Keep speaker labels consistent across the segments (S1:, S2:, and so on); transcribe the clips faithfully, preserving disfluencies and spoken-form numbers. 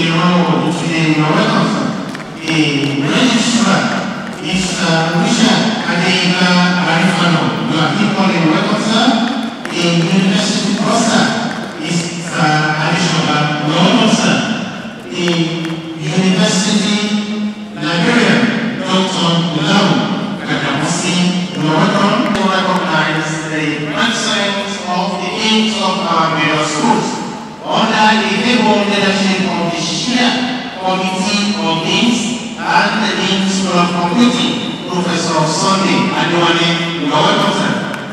S1: role today in your welcome. The registrar is Richard Adeyinka Arifano. You are equally welcome, sir. The university professor is Adeshoba. You are welcome, sir. The university librarian, Doctor Oluwayemisi Kakamusi. You are welcome to recognize the presence of the aides of our various schools under the able leadership of the Shia Committee of Deans and the Dean School of Computing, Professor Sunday Adewale. You are welcome, sir.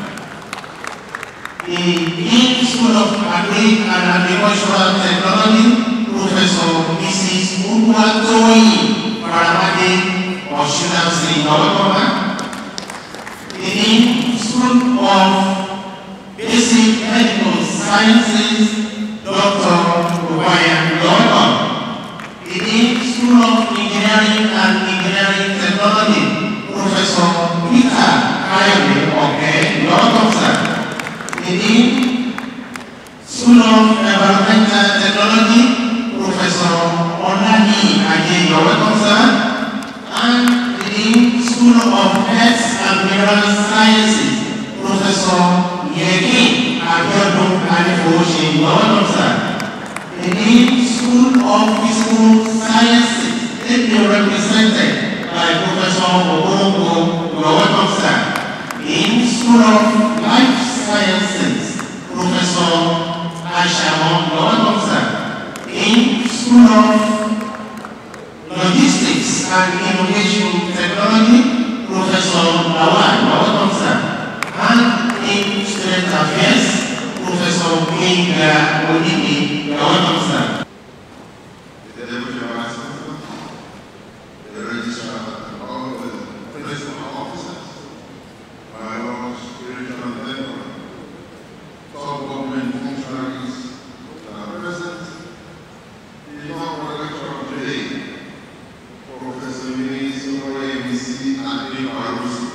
S1: The Dean School of Agric and Agricultural Technology, Professor Missus Oluwatoyin Faramade Oshunamsi. You are welcome, ma'am. The Dean School of Basic Medical Sciences, Doctor Oluwayemisi. The Dean School of Engineering and Engineering Technology, Professor Futa. Okay, you are welcome, sir. The Dean School of Environmental Technology, Professor Onani Aje. You are welcome, sir. And the Dean School of Health and Mineral Sciences, Professor Yegi Abiodun Alifoshi. You are welcome, sir. The Dean School of Physical Sciences, ably represented by Professor Obongo. You are welcome, sir. Dean School of Life Sciences, Professor Aishamon. You are welcome, sir. Dean School of Logistics and Innovation Technology, Professor Lawal. You are welcome, sir. And in Student Affairs, Professor Kinga Odini. You are welcome, sir.
S2: The Deputy Vice Chancellor, the Registrar, and all the principal officers, my lords, spiritual and temporal, top government functionaries that are present, the inaugural lecture of today, Professor Eunice, Oluwayemisi, and Adeparusi.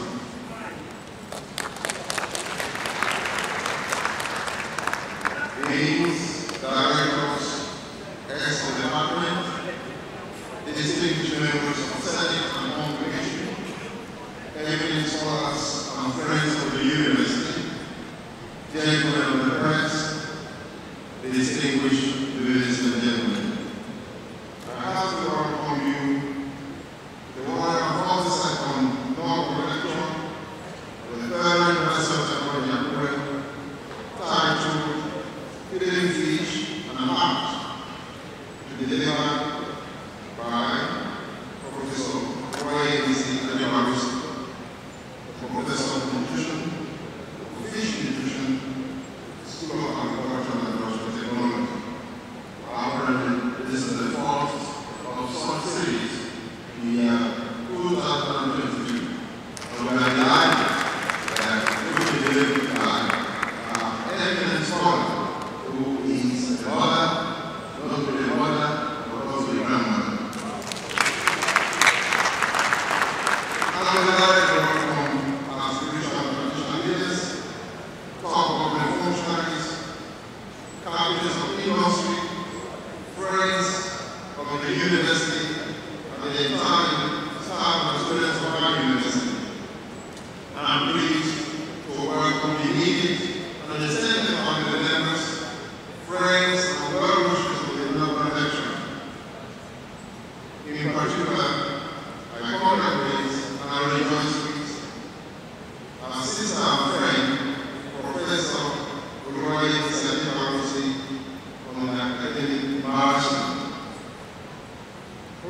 S2: Deans, directors, heads of department, distinguished members of Senate and congregation, eminent scholars and friends of the university, gentlemen of the press, distinguished ladies and gentlemen. I have to welcome you to the one and forty-second inaugural lecture of the third University of Technology Akure, titled Hidden Fish and Art, to be delivered by Professor Oluwayemisi Adeparusi, Professor of Nutrition, Fish Nutrition, School of Agriculture and Agricultural Technology. However, this is the fourth of such series in the year two thousand twenty-two. So we are delighted that we will be delivered by our eminent scholar, who is a mother, not only a mother, but also a grandmother. I would like to welcome our spiritual and traditional leaders, top government functionaries, captains of industry, friends of the university, and the entire staff and students of our university. I'm pleased to welcome the immediate and extended family members, friends, and well-wishers of the inaugural lecture. In particular, I congratulate and rejoice with our sister and friend, Professor Oluwayemisi Adeparusi, on the academic march.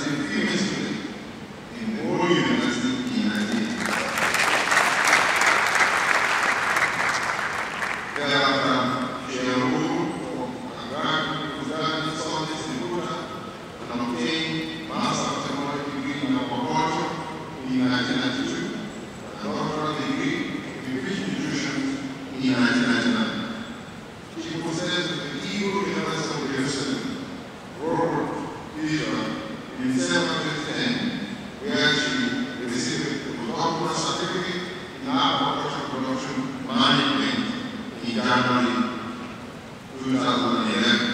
S2: representing female students in the whole university in Nigeria. Thereafter, she enrolled for undergraduate studies in Futa and obtained Master of Technology degree in Agriculture in nineteen ninety-two and doctoral degree in Fish Nutrition in nineteen ninety-nine. She possessed the Eagle University of Jerusalem, Robert, Israel, in December twenty ten, where she received a doctoral certificate in agricultural production management in January two thousand eleven.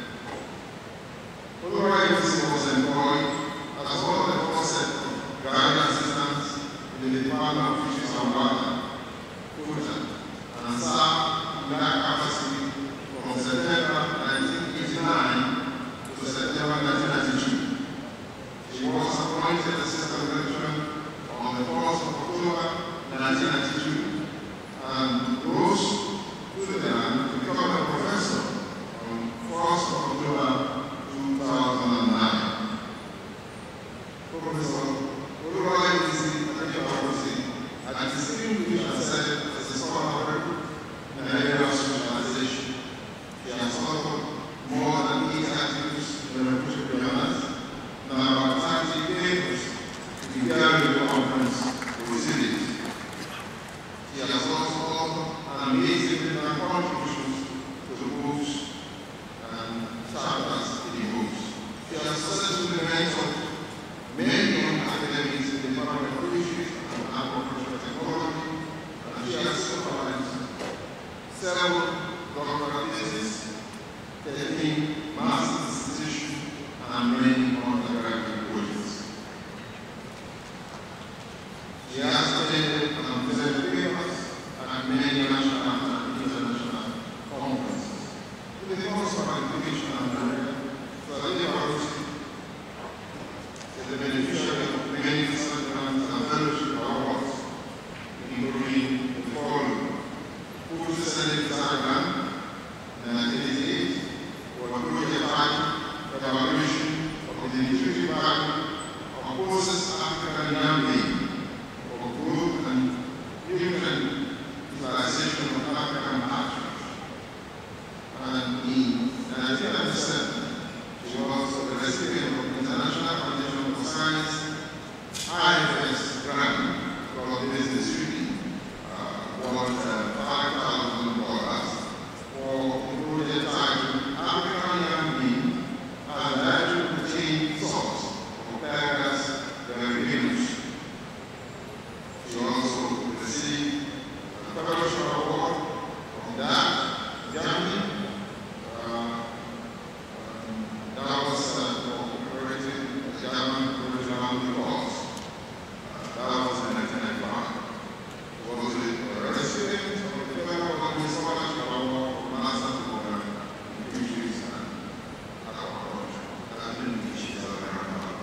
S2: Oluwayemisi was employed as one of the first set of graduate assistants in the Department of Fisheries and Water, Futa, and served in that capacity from September nineteen eighty-nine to September nineteen ninety-two. She was appointed assistant lecturer on the first of October nineteen ninety-two and rose to the land to become a professor on first of October two thousand nine. Professor Oluwayemisi Adeparusi had distinguished herself as a scholar in the area of socialization. She has authored more than eighty articles in the Revolutionary Journals and about thirty papers in the peer-reviewed conference proceedings. She has also authored an amazing contributions to books and chapters in books. She has successfully mentored many young academics in the Department of Fisheries and Agricultural Technology, and she has supervised several doctoral theses, thirteen master's dissertations, and many undergraduate projects. She has attended and presented papers at many national and international conferences. With the most of our education and career, Adeparusi is the beneficiary of many research grants and fellowship awards, including the following: Futa Senate Grant in nineteen eighty-eight for a project titled Evaluation of the Nutritive Value of Processed African Yam Bean for Growth and Nutrient Utilization of African Pastures. And in nineteen ninety-seven, she was the recipient of the International Foundation for Science I F S grant for the business study, uh, worth uh, five thousand dollars for the project titled African Yam Bean as a dietary protein source for beggars Eunice. She also received a fellowship award from that Germany. Uh, um, that was uh, for cooperating the German original laws. Uh, that was in nineteen ninety-five. She was a recipient of the Federal Government Scholarship Award for Master Program in Fisheries and Agriculture. That didn't teach us very well.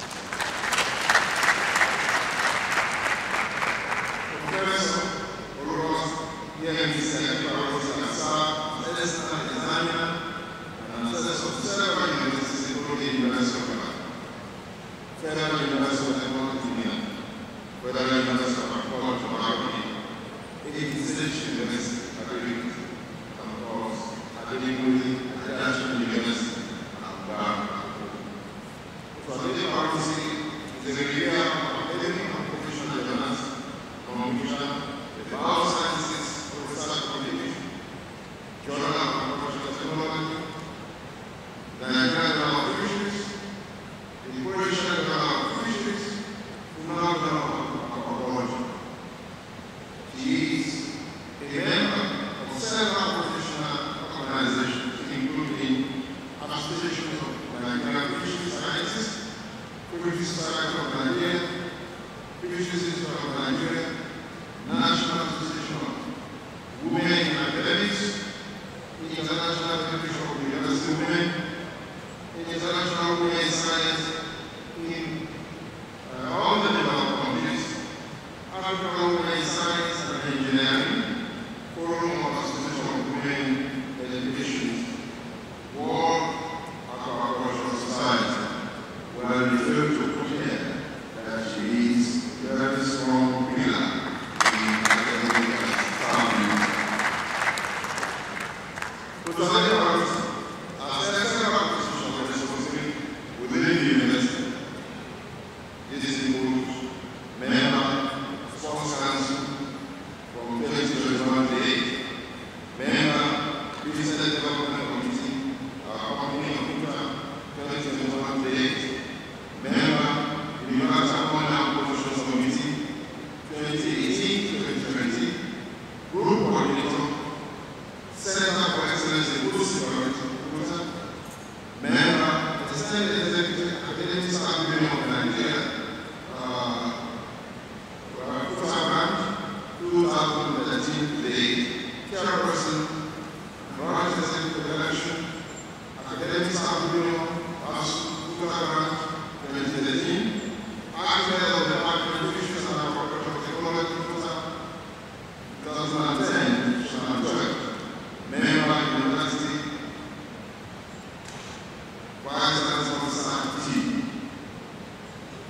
S2: Professor Oluwayemisi Adeparusi has served as assistant designer and assessor of several universities, including the University of Ghana, Federal University of Technology in Ghana, Federal University of Agriculture in Akure, Eunice University, Akure, and of course, Adeparusi University, Ghana. Professor Adeparusi is a reviewer of academic and professional journals, communication, the biosciences research communication, Journal of Agricultural Technology, the Nigerian Journal of Fisheries, the Croatian Journal of Fisheries, the Journal of Agriculture. She is a member of several professional organizations, including Association of Nigerian Fisheries Scientists, Fisheries Society of Nigeria, Fisheries Institute of Nigeria, National Association of Women in Academics, International Federation of University Women, International Women in Science in uh, all the developed countries, African Women in Science and Engineering, Forum of Association of Women in Education, World Agricultural Society, where referred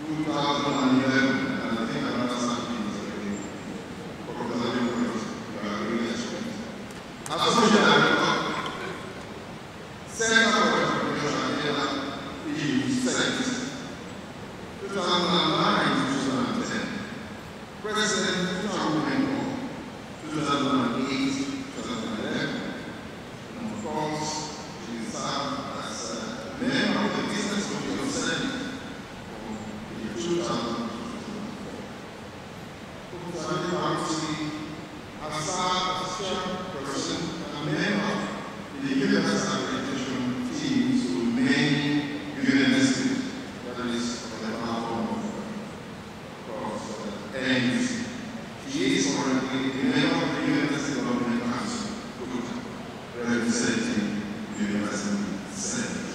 S2: two thousand eleven, and I think another something is already for Professor Eunice, you are really experienced. Associate Director, Center for Information and E U Service, two thousand nine to two thousand ten. President Futa two thousand eight to two thousand eleven. And of course, she served as a member of the Business Committee of Senate from two thousand to two thousand four. Adeparusi has served as chairperson and member in the Universal Accreditation team to many universities, that is, for the platform of course, and she is currently a member of the University Government Council, Futa, representing the University Senate.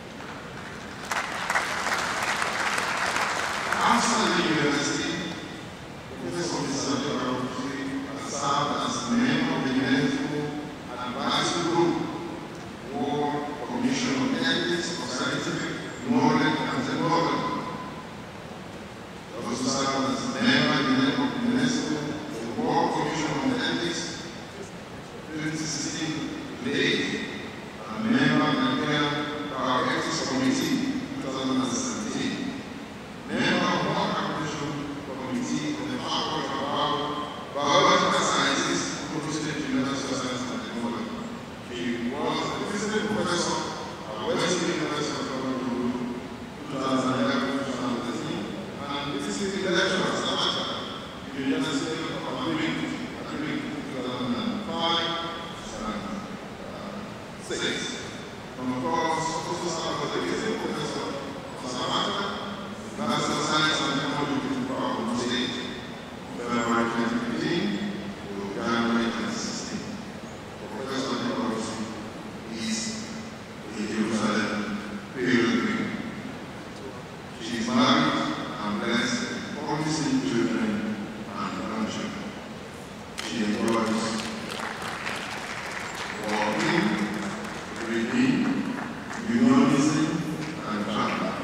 S2: Outside the university, Professor Adeparusi has served as a member of the Medical Advisory Group, World Commission on Ethics of Scientific Knowledge and Technology. He also served as a member of the UNESCO, the World Commission on Ethics, twenty sixteen late, and member of the Nigerian Power Ethics Committee, two thousand seventeen. Member of the Accreditation Committee of the Faculty of Biological Sciences, Prof. University of Science and Technology. She was a visiting professor at Western University of Oluwayemisi, twenty eleven to twenty thirteen, and visiting lecturer at Akure, University of Akure, two thousand five and six. And of course, also served as a visiting professor of Akure, Master of Science and Technology, Prof. State, February twenty fifteen to January twenty sixteen. Professor Adeparusi is a Jerusalem pilgrim. She is married and blessed with promising children and grandchildren. She enjoys walking, reading, unionism, and traveling.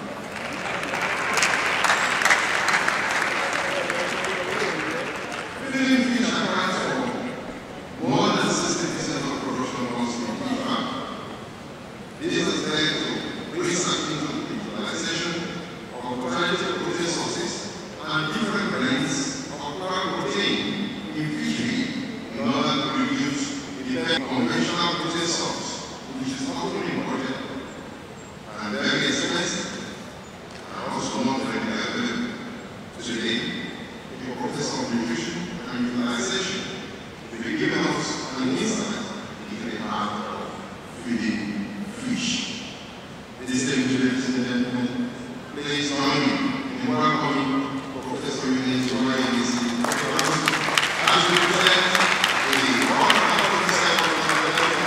S2: Feeding fish accounts for more than sixty percent of production comes from fish. This has led to research into the utilization of alternative protein sources and different blends of plant protein in fish feed in order to reduce the dependence on conventional protein source, which is often imported and very expensive and also not readily available. Today, the Professor of Nutrition and Utilization will be giving us an insight into the art of feeding fish. Distinguished ladies and gentlemen, please join me in welcoming Professor Eunice Oluwayemisi as we present the one hundred forty-second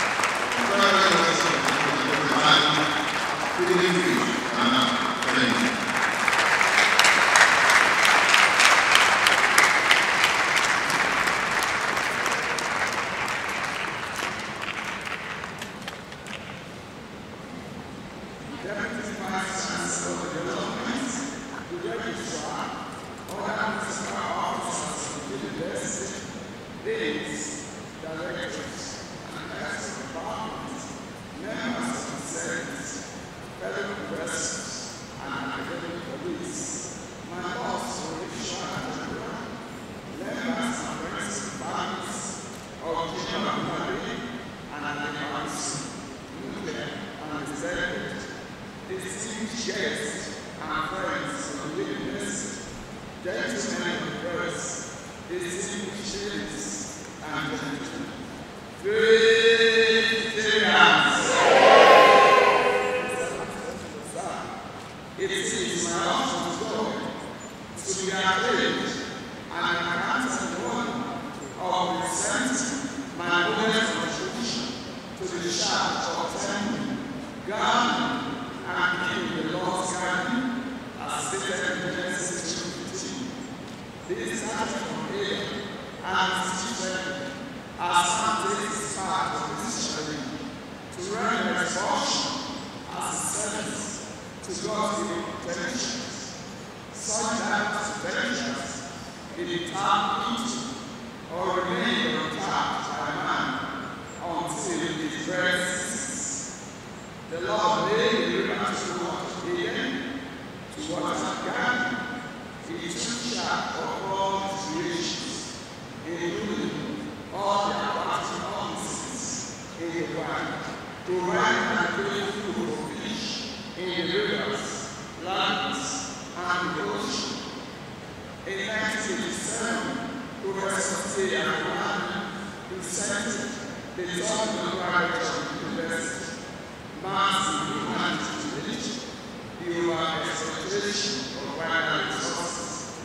S2: Feeding Fish and Training.
S3: be tapped into or remain untapped by man until his breath ceases. The Lord laid the river to water Eden, to water garden. He took charge of all his creations, including all the aquatic organisms in the wild, providing and giving food for fish in the rivers, lands, and the ocean. In nineteen eighty-seven, Professor Akure presented the Topic of University, Mass Humanity to Nature, the over-exploitation of wild resources.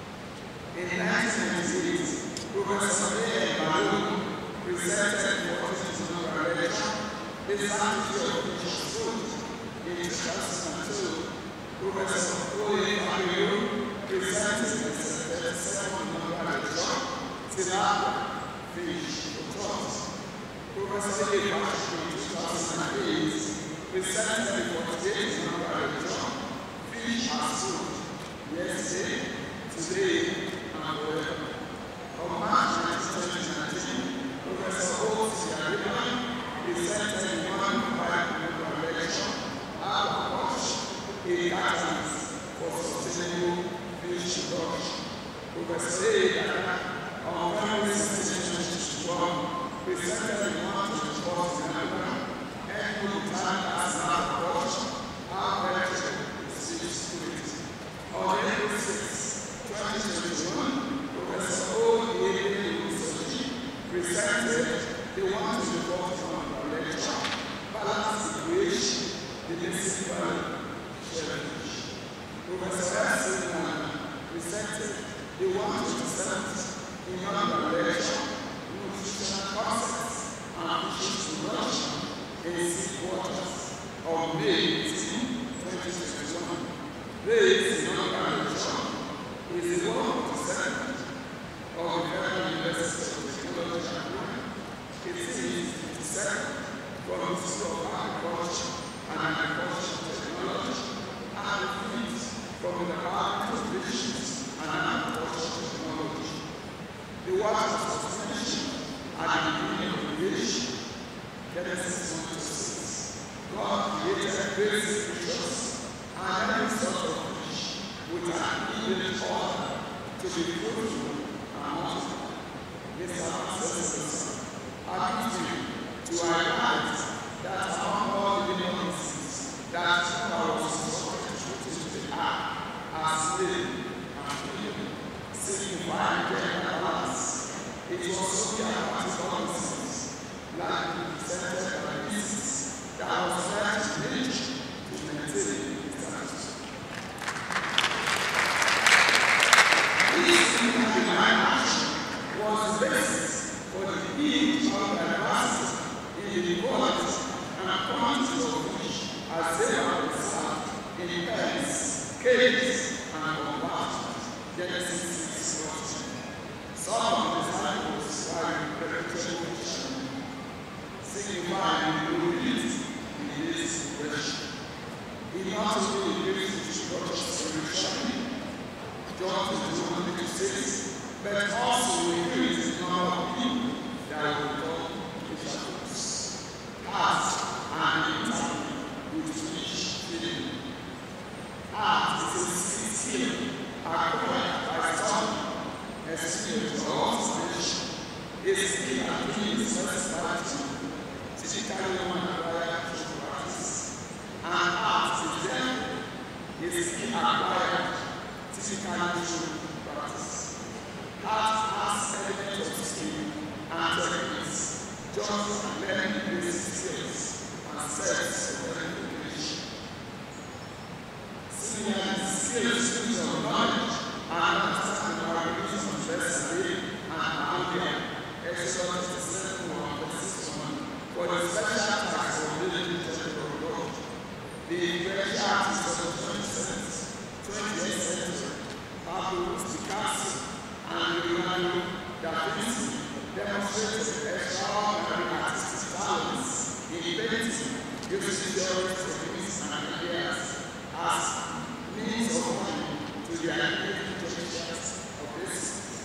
S3: In nineteen ninety-eight, Professor Adeparusi presented the fourteenth lecture, The Sanctity of Nature's Food. In two thousand two, Professor Oluwayemisi presented the thirty-second lecture, Tilapia, Fish, Trout. Professor Adeparusi in two thousand eight presented the forty-eighth lecture, Fish as Food, Yesterday, Today, and Forever. On March nineteenth, twenty nineteen, Professor Futa presented the one five lecture, Adeparusi, a catalyst for sustainable fish production. Professor Adeparusi, on February sixteenth, twenty twenty-one, presented the one twenty-fourth Inaugural Equal Time as Adeparusi, our lecture is security. On April sixth, twenty twenty-one, Professor Oluwayemisi presented the one twenty-fourth lecture, Balance Creation, the Missing Value, Challenge. Professor Eunice presented the one twenty-seventh Inaugural lecture, Nutritional Concepts and Fishes Production in Sea Waters, on May eighteenth, twenty twenty-one. This inaugural lecture is the one twenty-seventh of the Federal University of Technology Akure. It is the second from the School of Agriculture and Agricultural Technology, and the fifth from the Department of Fisheries and Agricultural Technology. The water was mentioned at the beginning of creation, Genesis one to six. God created basic creatures and every sort of fish with an even order to be fruitful and multiply. Mister Ancestors are given to highlight that among all living entities that power was instructed to put into the earth as living and freedom, signifying gender balance. It was also the aquatic organisms, like represented by beasts, that was left to nature to maintain its status. This divine action was the basis for the being of diversity in the equality and quantity of fish as they are preserved in pens, cages, and compartments. Genesis six fourteen. Some of the disciples were perpetual fishermen, signifying the unity in this progression. He not only gives instructions spiritually, John twenty-one twenty-six, but also increases the number of people that will come to disciples. Art and interview with each feeling. Art is a skill acquired by study, experience, or observation. A skill at being specified to typically one acquired through practice. And art is therefore a skill acquired typically through practice. Art has elements of skill and techniques, just as learning basic skills and sets of education. Similarly, skills of knowledge and understanding are released on yesterday and ambient, Exodus twenty-seven one verse one, for the special task of living the temple of God. The French artists of the twentieth century, Adeparusi, Picasso, and Leonardo da Vinci demonstrated extraordinary artistic talents in painting, using theories, techniques, and ideas as means of money to the identity of this.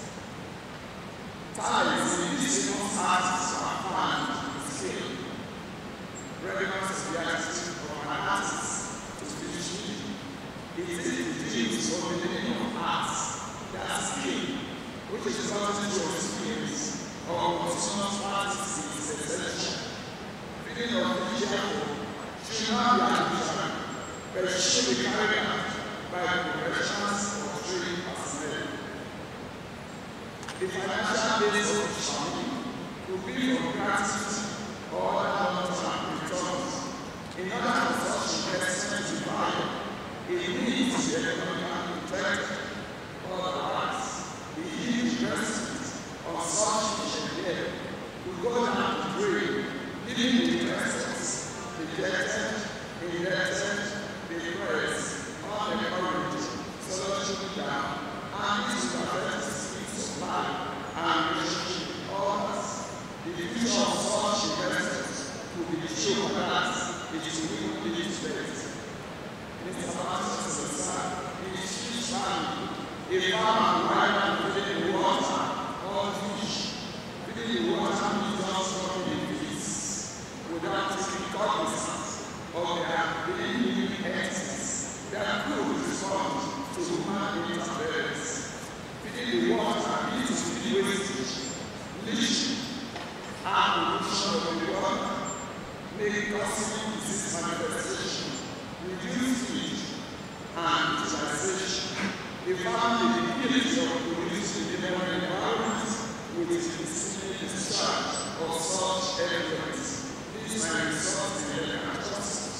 S3: which is gotten through experience or continuous practice is essential. Feeding of the careful should not be artificial, but it should be carried out by professionals or trained personnel. The financial base of the family will be from gratitude or other long-term returns. In order for such investment to value, it needs to be economically protected. Otherwise, the huge investment on such initiative will go down the drain, leaving the investors dejected, indebted, depressed, unencouraged, slowing down, and this will affect the speed of life and relationship with others. The future of such investors will be shown that it is will be displayed. Mister Martin said, in his fish family, a farmer will either feeding the water or fish. Feeding the water means just dropping in fish without taking cognizance of their daily living entities that could respond to human interference. Feeding the water means to feed wastage, leaching, and pollution of the water, make possible disease manifestation, reduce heat and utilization. The family begins of producing the neighboring environment with the disciplined discharge of such effluents. This may result in the catastrophes.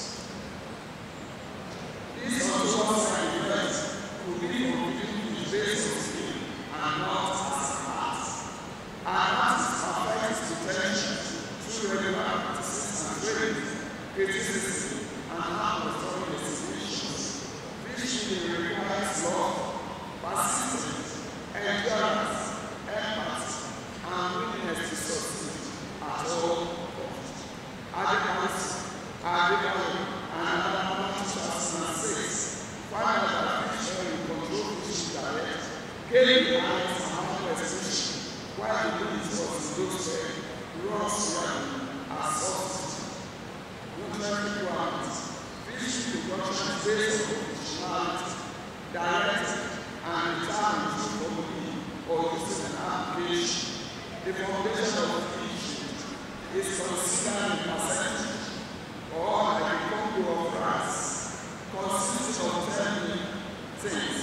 S3: This untoward side effect will be completely based on skill and not as art. And art is perfect detention through regular practices and training, criticism, and hard-restoring exhibitions. This really requires love, persistence, endurance, empathy, and willingness to succeed at all costs. Adeparusi, Adeparusi, and Adeparusi two thousand six found that artificial and control fish direct gave the eyes and mouth expression, while the bees was roasted, raw swine, as substitute. Nutrient requirements. Fish production is based on functionality, direct, and determined through formulae or using an application. The foundation of fish is considered in percentage or like a combo of rice, consisting of ten things.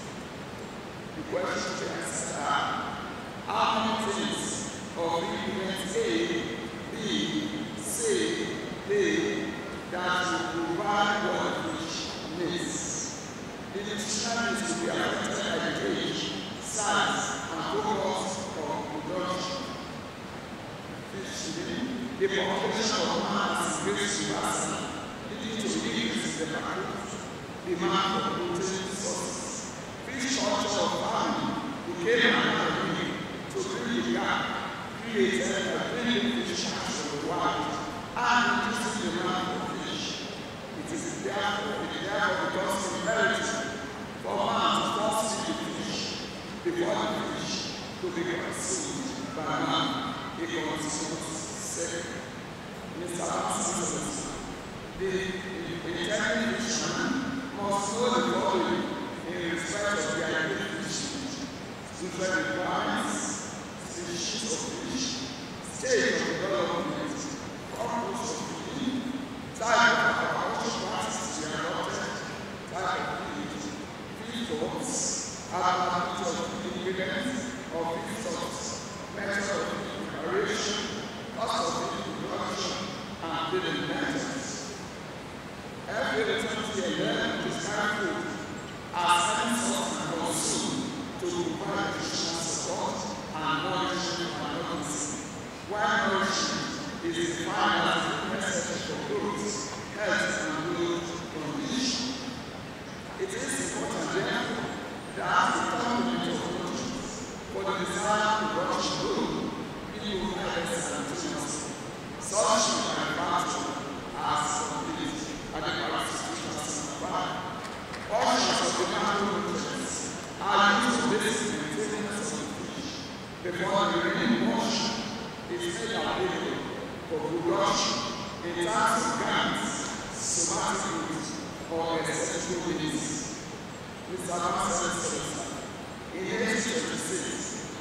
S3: The question to answer are, how many things of ingredients A, B, C, D that will provide what fish needs? The nutrition needs to be affected by the age, size, and focus of production. Fish feeding, the population of man has increased vastly, leading to increase in the market demand for protein sources. Fish culture of farming became another way to bridge the gap created by bringing fish catch from the wild and reducing the demand for fish. It is therefore, it therefore becomes imperative for man to first feed the fish before the fish to be consumed by man. A continuous cycle. Mister Martin, the intended fisherman must know the following in respect of the ideal fish feed: different requirements, species of fish, stage of development, purpose of feeding, type of aquaculture practice to be adopted, type of feed, feed forms, availability of feed ingredients or feed source, method of feed preparation, cost of feed production, and feeding methods. Every attempt to learn to describe food as any source and consume to provide nutritional support and nourishment and nourishment. While nourishment is defined as the necessary for growth, health, and good condition. It is important, therefore, that the complement of nutrients for the desired production goal be provided simultaneously. Such manufacturing as complete Adeparusi two thousand five. Portions of the macronutrients are used to basic maintenance of the fish before the remaining portion is made available for production in terms of gums, somatic roots, or essential needs. Mister Martin says, in eighteen twenty-six,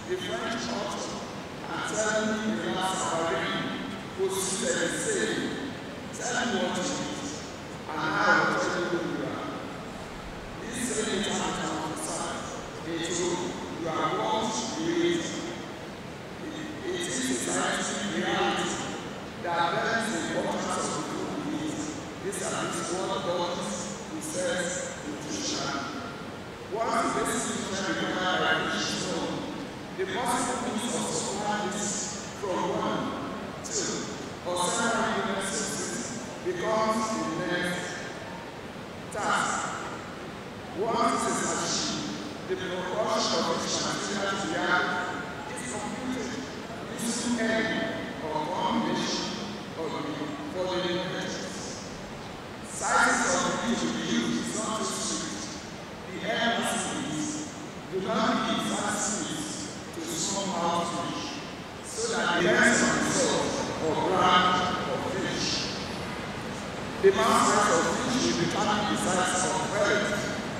S3: the French author, and tell me in the last Saturday, who said the same, tell me what you need, and I will tell you who you are. This same international emphasize into you are what you is. It is a scientific reality that there is the importance of the food we eat. These are these word bodies who says nutrition. What is basic nutrition required by fish known? The possible means of supplying this from one, two, or several human sources becomes the next task. Once this is achieved, the proportion of each material to the other is computed using any or combination of the following measures. Sizes of the fish to be used is not too strict. The air masses do not be exact speeds to small outreach, so that the ends of the soul or ground of fish. The mass size of fish will determine the size of pellet.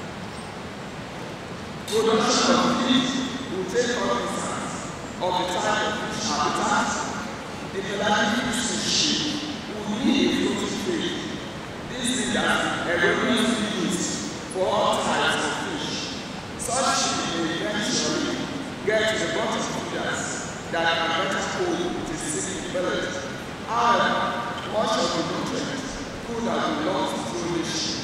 S3: Production of fish will take cognizance of the type of fish habitat. The pelagic fish species will need a floating fish. This is that erroneously used for all types of fish. Such fish may eventually get to the bottom feeders that can better hold the sinking pellet. However, much of the nutrients could have been lost through this.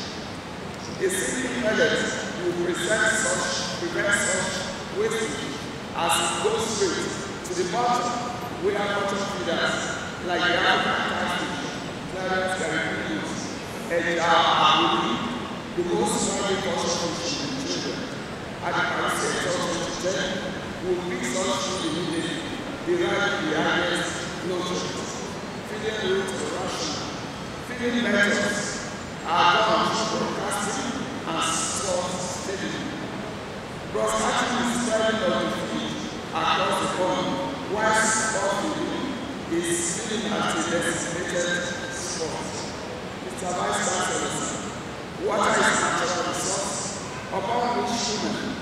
S3: A sinking pellet will present such, prevent such wastage as it goes straight to the bottom, where bottom feeders like the African catfish, Clarence Caribbeans, and Akure, the most widely cautioned fish in children, Adeparusi twenty ten will pick such food immediately, derive the highest nutrients. Feeding routes are rational. Feeding methods are done through broadcasting and source steadily. Broadcasting is spreading of the feed across the pond, whilst feeding is feeding at a designated spot. Mister Vice Chancellor, water is a natural resource upon which human,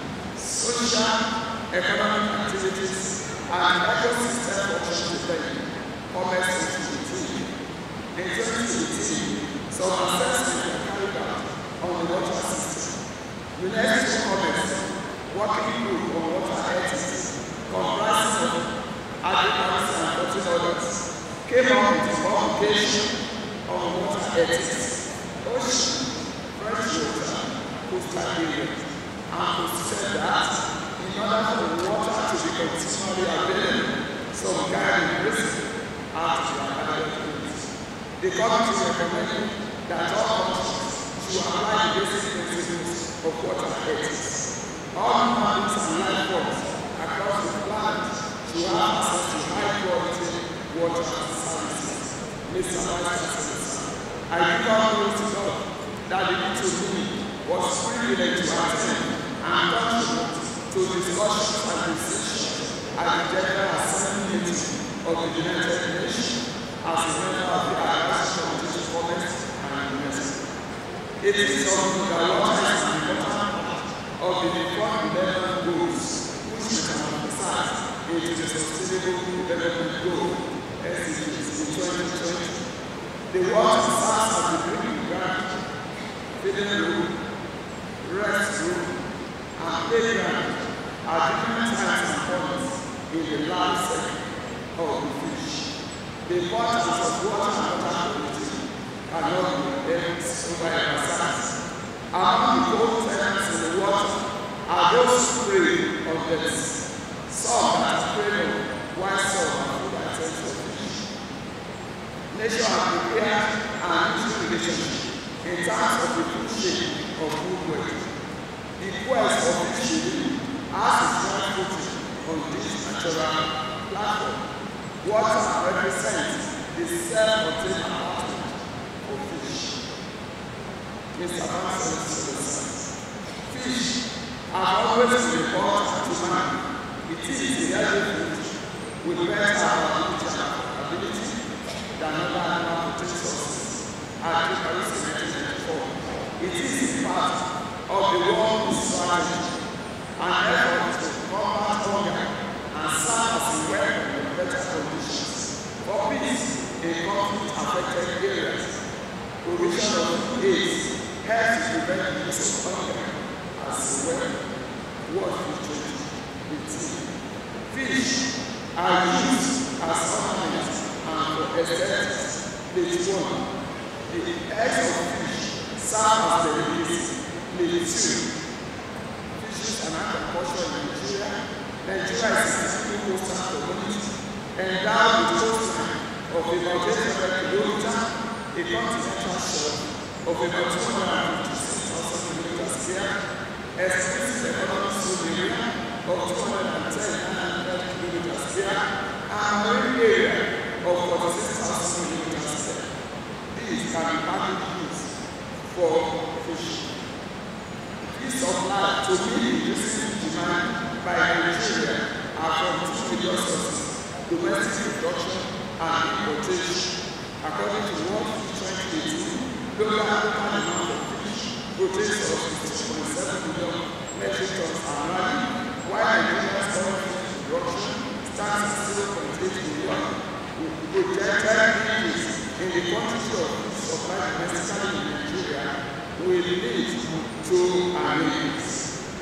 S3: social, economic activities, and ecosystem functions depend. Comments into the team. In twenty eighteen, some assessments were carried out on the water system. UNESCO comments, working group on water ethics, comprising of Adeparusi and fourteen others, came up with a publication on water ethics, ocean, fresh water, coastal areas, and considered that in order for water to be continually available, some guiding principles are to be abided with. The committee recommended that all countries should apply the basic principles of water ethics. All human beings and life forms across the planet should have access to high quality water services. Mister Vice Chancellor, I give all glory to God that the little me was privileged to attend and contribute to discussions and decisions at the General Assembly meeting of the United Nations as a member of the Advisory Committee to Comments and UNESCO. It is also that water is an important part of the development development goals, which we can emphasize into the Sustainable Development Goal S D Gs in twenty twenty. The water serves as the drinking ground, feeding room, rest room, and playground at different times and points in the life cycle of the fish. The importance of water and water quality cannot be overemphasized. Among the gold elements in the water are those prey on deaths, some that prey on while some are food items of fish. Nature has prepared an mutual relationship in terms of the food shape of food weight. The quest of fish has its right footing on this natural platform. Water represents the self-contained apartment of fish. Mister Vice Fish have always been important to man. It is a healthy food with better ability than other animal protein sources. Adeparusi nineteen ninety-four. It is part of the world strategy, an effort to combat hunger in conflict-affected areas, provision of aids helps to prevent the use of hunger as well. World Food twenty eighteen. Fish are used as ornaments and for aesthetics. Page one. The eggs of fish serve as the release. Page two. Fishes and agriculture in Nigeria. Nigeria is a typical coastal community endowed with coastline of about eight hundred kilometers, a continental shelf of about two hundred fifty-six thousand kilometers square, exclusive economic zone area of two hundred ten thousand kilometers square, and marine area of forty-six thousand kilometers square. These can be partly used for fishing. This supply to meet increasing demand by Nigeria are from two major sources: domestic production and importation. According to World Food twenty eighteen, local demand of fish protein source is two point seven million metric tons annually, while Nigeria's current fish production stands at zero point eight million. Projected increase in the quantity of fish supplied domestically in Nigeria will lead to an increase.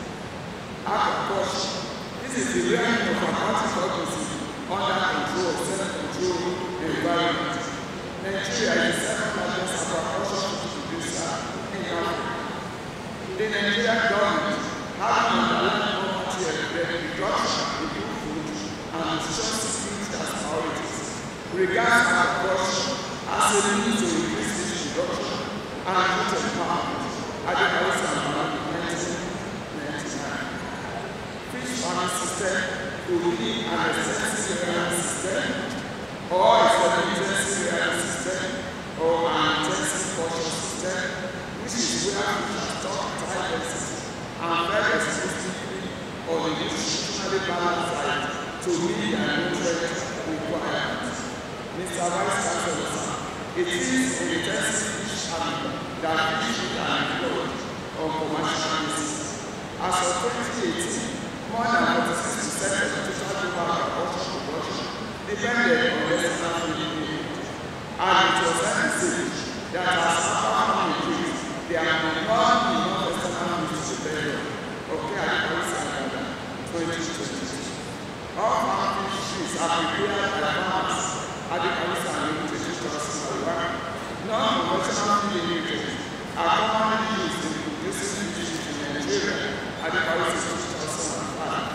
S3: Aquaculture. This is the rearing of aquatic organisms under control of self-control environment. Nigeria is the second largest aquaculture producer in Africa. The Nigerian government has underlined poverty and reduction in food and nutrition security as priorities. Regards aquaculture as a means to increase fish production and youth empowerment. Adeparusi and nineteen ninety-nine. Fish farming system could be an extensive rearing system, or a semi-intensive rearing system, or an intensive culture system, which is where fish are stocked at high density and fed exclusively on a nutritionally balanced diet to meet their nutrient requirements. Mister Vice Chancellor, sir, it is in intensive fish farming that fish are employed on commercial basis. As of twenty eighteen, more than forty-six percent of the total global agricultural production depended on Western feed input, and it was envisaged that as farming increased, there are not enough Western feed to depend on. Okay, Adeparusi and twenty twenty. All farm fisheries are prepared by farmers. Adeparusi and two thousand one. Non-conventional feed ingredients are commonly used in producing fish in Nigeria. Adeparusi two thousand five.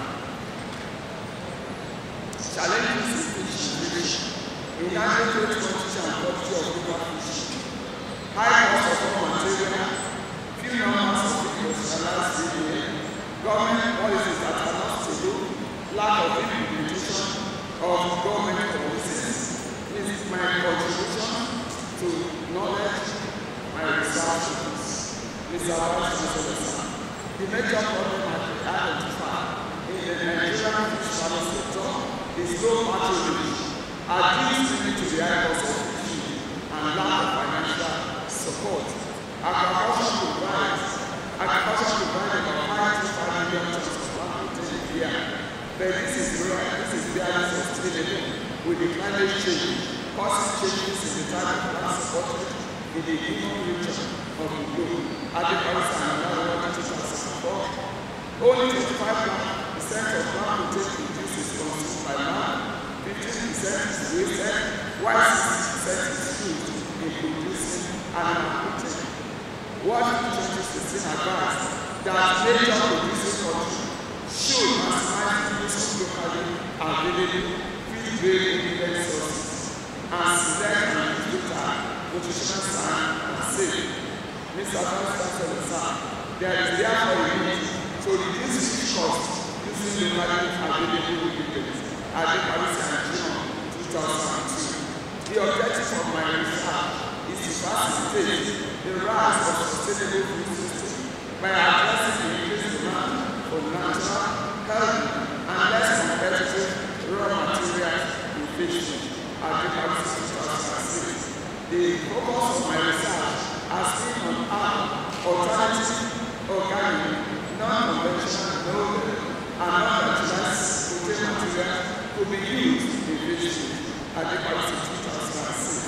S3: Challenges in fish irrigation. Inadequate quantity and quality of river fish. High cost of raw material. Few numbers of industrialized breeding. Government policies that are not stable. Lack of implementation of government policies. Is my contribution to knowledge, my research. Mister Vice Chancellor, the major problem I can identify in the Nigerian fish farming sector is low patronage, addition to the high cost of fishing and lack of financial support. Agriculture provides agriculture provides about five to five million tons of land protein a year, but this is rare. This is barely sustainable with the climate change, causing changes in the type of land supported in the human region of the globe. Adeparusi and another two thousand four. Only twenty-five percent of land protein produced is consumed by man, fifteen percent is wasted, while sixty percent is used in producing animal protein. World Food twenty sixteen advised that major producing countries should maximize the use of locally available feed-grade ingredient sources and select and use data, nutritional science, and safe. Mister Vice Chancellor, sir, there is therefore a need to reduce fish costs using locally available ingredients. Adeparusi and two thousand two. The objective of my research is to facilitate the rise of sustainable food system by addressing the increased demand for natural, healthy, and less competitive raw materials in fishing. Adeparusi two thousand six. The focus of my research has been on how alternative, organic, non-conventional, novel, and non-fertilized protein materials could be used in fishing. Adeparusi two thousand six.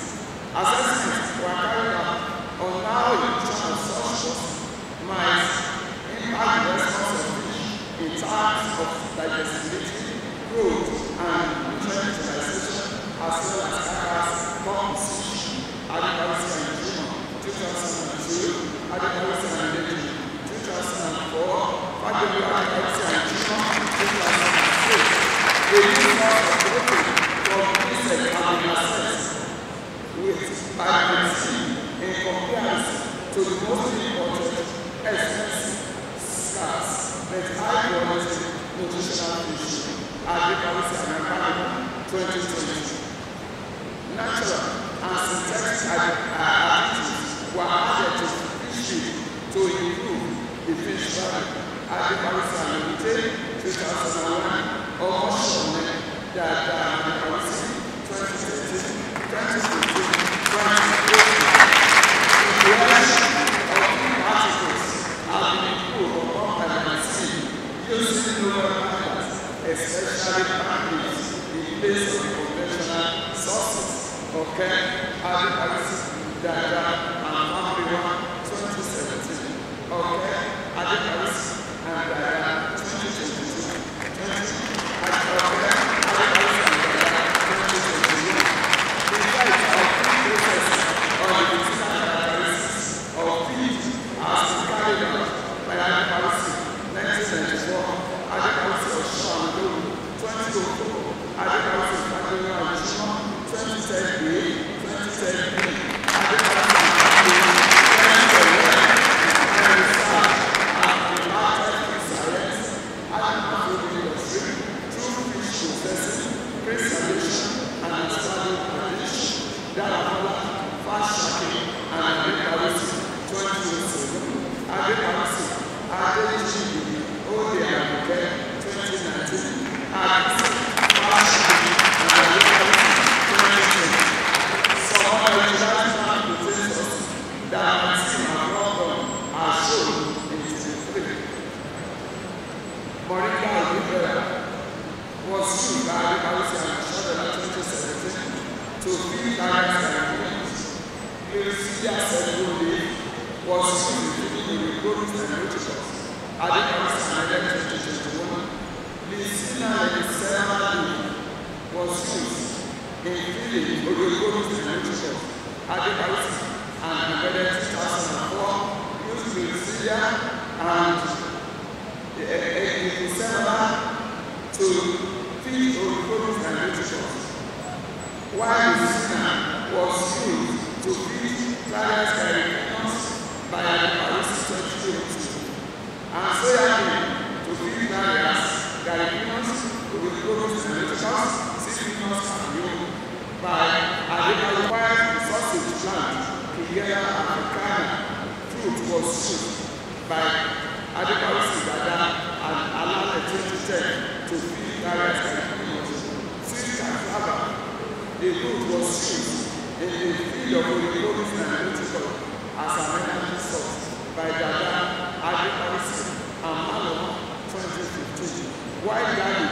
S3: Assessments were carried out on how the use of such might impact the response of fish in terms of digestibility, growth, and nutrient utilization, as well as carcass composition. Adeparusi and Juma, two thousand two, Adeparusi and Eunice, two thousand four, Fagbebu Adeparusi and Juma, two thousand six. The use of protein from insects have been assessed with vitamin in comparison to the most important, expensive, scarce, but high quality nutritional fish. Adeparusi and Akure, twenty twenty. Natural and synthetic additives were added to fish feed to improve the fish value. Adeparusi and Eunice, two thousand one, Omoshone, Dada Adeparusi, twenty thirteen, twenty fifteen, twenty eighteen. The collection of particles have been improved upon vitamin C using lower methods, especially pancreas, in place of conventional sources. Okay, Adeparusi, Dada, and Family One, twenty seventeen. Okay, Adeparusi and Dada, twenty twenty-two. Okay, Adeparusi and Dada, twenty twenty-one. The effect of food processing on the physical characteristics of feed has been carried out by Adeparusi, nineteen ninety-four, Adeparusi Oshoalu, twenty oh four, Adeparusi Fagbebu and Juma, twenty ten A, twenty ten B, Adeparusi and twenty eleven, and research and applied fish science, animal food industry, through fish processing, preservation, and expanded addition. Dalamola, fast tracking, and Adeparusi, twenty oh seven, Adeparusi, Adeparusi, Ode Abuke, twenty nineteen, Adeparusi, fast tracking, and Adeparusi, twenty twenty. Some other international potentials that my team have worked on are shown in twenty-three. Moringa Olivera was used by Adeparusi and Shadela twenty seventeen to feed carriers and humans. Eunice Sedwode was used in feeding the reproduced and nutritious. Adeparusi and Eden twenty twenty-one. Lisina Legisema was used in feeding the reproduced and nutritious. Adeparusi and Embedded two thousand four used Lisina and Eunice to feed the reproduced and nutritious. While Lisina was used to feed carriers carriers by Adeparusi twenty twenty, and soybean to feed carriers carriers with products and nutritious, sickness and milk by Adeparusi. While the sausage plant, Kigera Africana, fruit was used by Adeparusi Dada and Alale twenty ten to feed carriers carriers. Sweet cassava, the fruit was used in the field of reproduced and nutritious as an energy source by Dada, Adeparusi, and Malo, twenty fifteen. While garlic,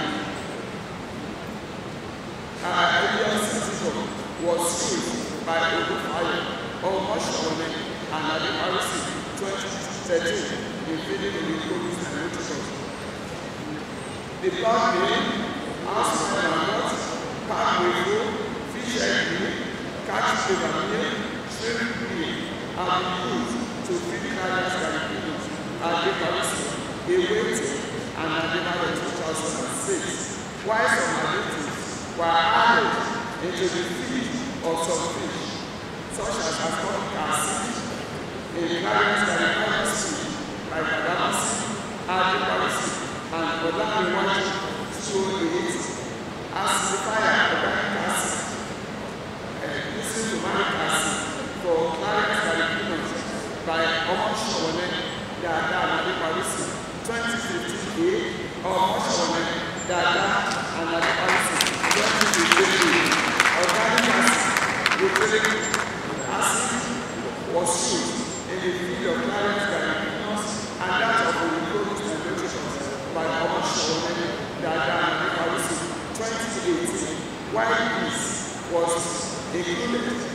S3: uh, Indian citizen, was used by Oluwayemisi, Omoshone, and Adeparusi, twenty thirteen, in feeding the reproduced and nutritious. The plant name, house and what, palm with fish egg meal, catch liver meal, shrimp meal, and used to feed carriers and humans. Adeparusi, Ewete, and Adeparusi two thousand six. While some additives were added into the feed of some fish, such as ascorbic acid, in carriers and humans like Adeparusi, Adeparusi, and Oluwayemisi two oh eight, acidifier organic acid, uh, using turmeric acid for carriers and humans by Omoshone, Dada, and Adeparusi, twenty fifteen A, Omoshone, Dada, and Adeparusi, twenty fifteen A. Organic acid, butyric acid, was used in the field of carriers and humans and that of the reproduced and nutritious by Omoshone, Dada, and Adeparusi, twenty eighteen. While this was included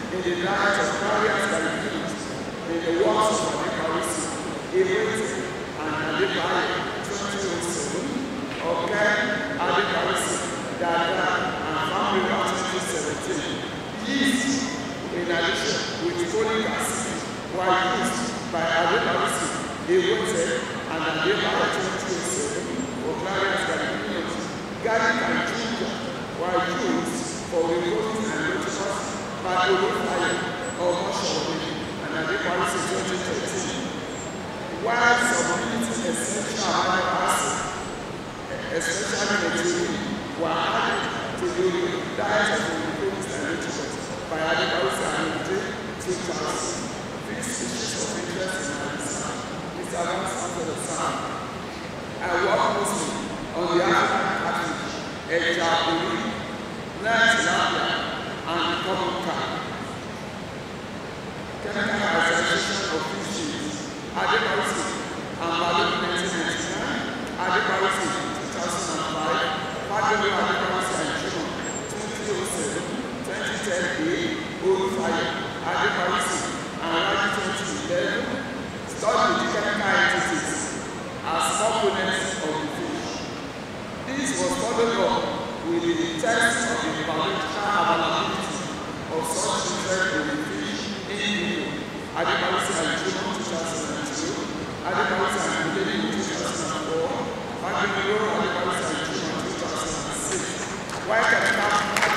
S3: in the diet of various Galileans, in the works of Adeparusi, Eunice, and Adeparusi, twenty oh seven, okay, Adeparusi, Dada, and family law twenty seventeen. Yeast, in addition, with folic acid, were used by Adeparusi, Eunice, and Adeparusi twenty oh seven for various Galileans. Garlic and ginger were used for remoting and lotus by Oluwayemisi or Moshawari and Adeparusi twenty thirteen. While some essential amino acids, especially nitrogen, were added to the diet of remoting and lotus by Adeparusi and two thousand. Fixed species of interest in Alisa, Mister Vance under the sun. I work mostly on the African catfish, Adeparusi, Land tilapia, and common carp. Chemicalization of fishes, Adeparusi and Balloon nineteen ninety-nine, Adeparusi two thousand five, Fadelo Adeparusi and June twenty oh seven, twenty ten A, Oluwayemisi, Adeparusi, and Raji twenty eleven, study the chemical entities as components of the fish. This was followed up with the test of the biological availability of such nutrients in the fish in Europe, Adeparusi and June two thousand two, Adeparusi and Buleli two thousand four, Fadelo Adeparusi and June two thousand six. While chemical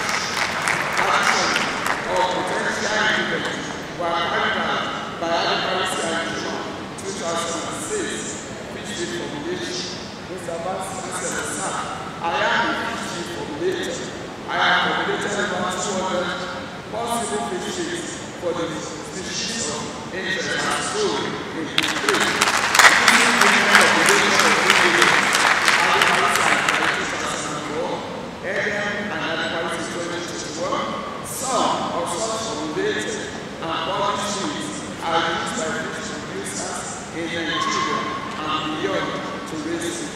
S3: action of potential ingredients were carried out by Adeparusi and June two thousand six, fish feed formulation. Mister Vance answered the sir, I am a fish formulator. I have formulated about two hundred possible fish feeds for the species of interest and sold in the trade. Using different formulations of ingredients, Adeparusi and two thousand four, Eden and Adeparusi twenty twenty-one, some of such formulated and polished feeds are used by fish producers in Nigeria and beyond to raise fish.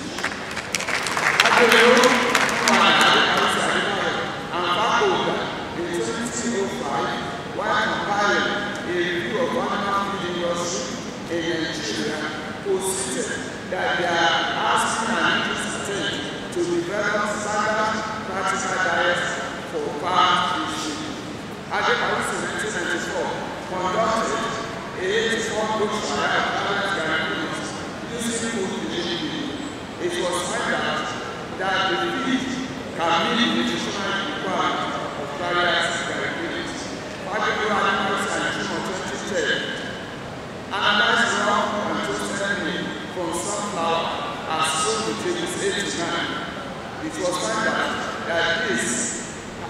S3: Akure and Adeparusi and Futa in twenty oh five, while compiling a review of animal feed industry in Nigeria, posited that they are asking an interest to develop standard practical diets for farm fishing. Adeparusi in nineteen ninety-four conducted a eighty-four book trial of various Ghanaians using food fishing. It was found out that the feed can meet the nutritional requirement of various Ghanaians. Fadelo Adeparusi and June twenty ten analyzed raw and toasted meat from sunflower as sold with tables eight to nine. It was found out that this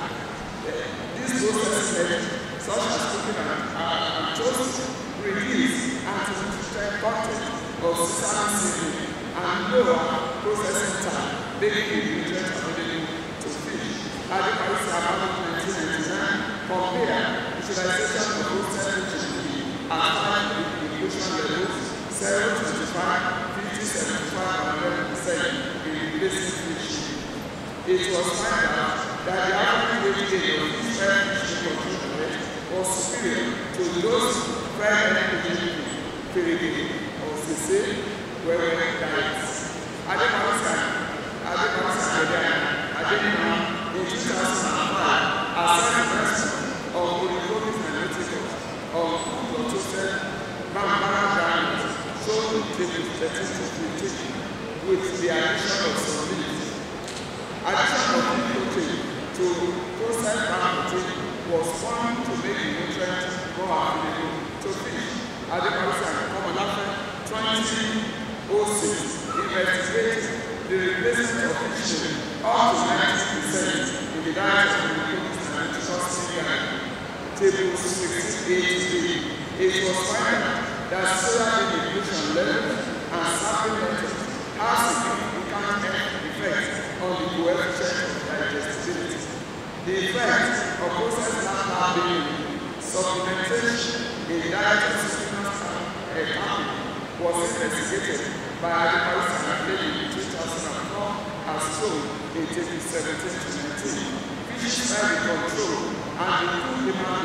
S3: this processed meat, such as cooking and, and toast, reduce anti-nutrient content of sesame seasoning and lower processing time, making the nutrients available to fish. Adeparusi and nineteen ninety-nine compare utilization of roasted fish at five inclusion levels zero to twenty-five, fifty, seventy-five, and one hundred percent in replacing fish. It was found out that the average weight gain of each fed fish consumption rate was superior to those fed energy period of the same well diets. Adeparusi and Adeparusi in two thousand five assessed the presence of polychloride and neutricals of food or toasted bambara granules shown in tables thirteen to fifteen with the addition of some meat. Addition of meat protein to processed plant protein was found to make the nutrients more available to fish. Adeparusi and Komolafe twenty oh six investigated the replacement of fish up to ninety percent in the diet of the Eunice and nutrition table sixty-eight. It was found that soya bean inclusion levels and sampling methods have significant effect on the coefficient of digestibility. The effect of processed plant bean supplementation in diet of synchronous camping was investigated by Adeparusi and Buleli in two thousand four as shown in table seventeen to nineteen. Fish health control and the food demand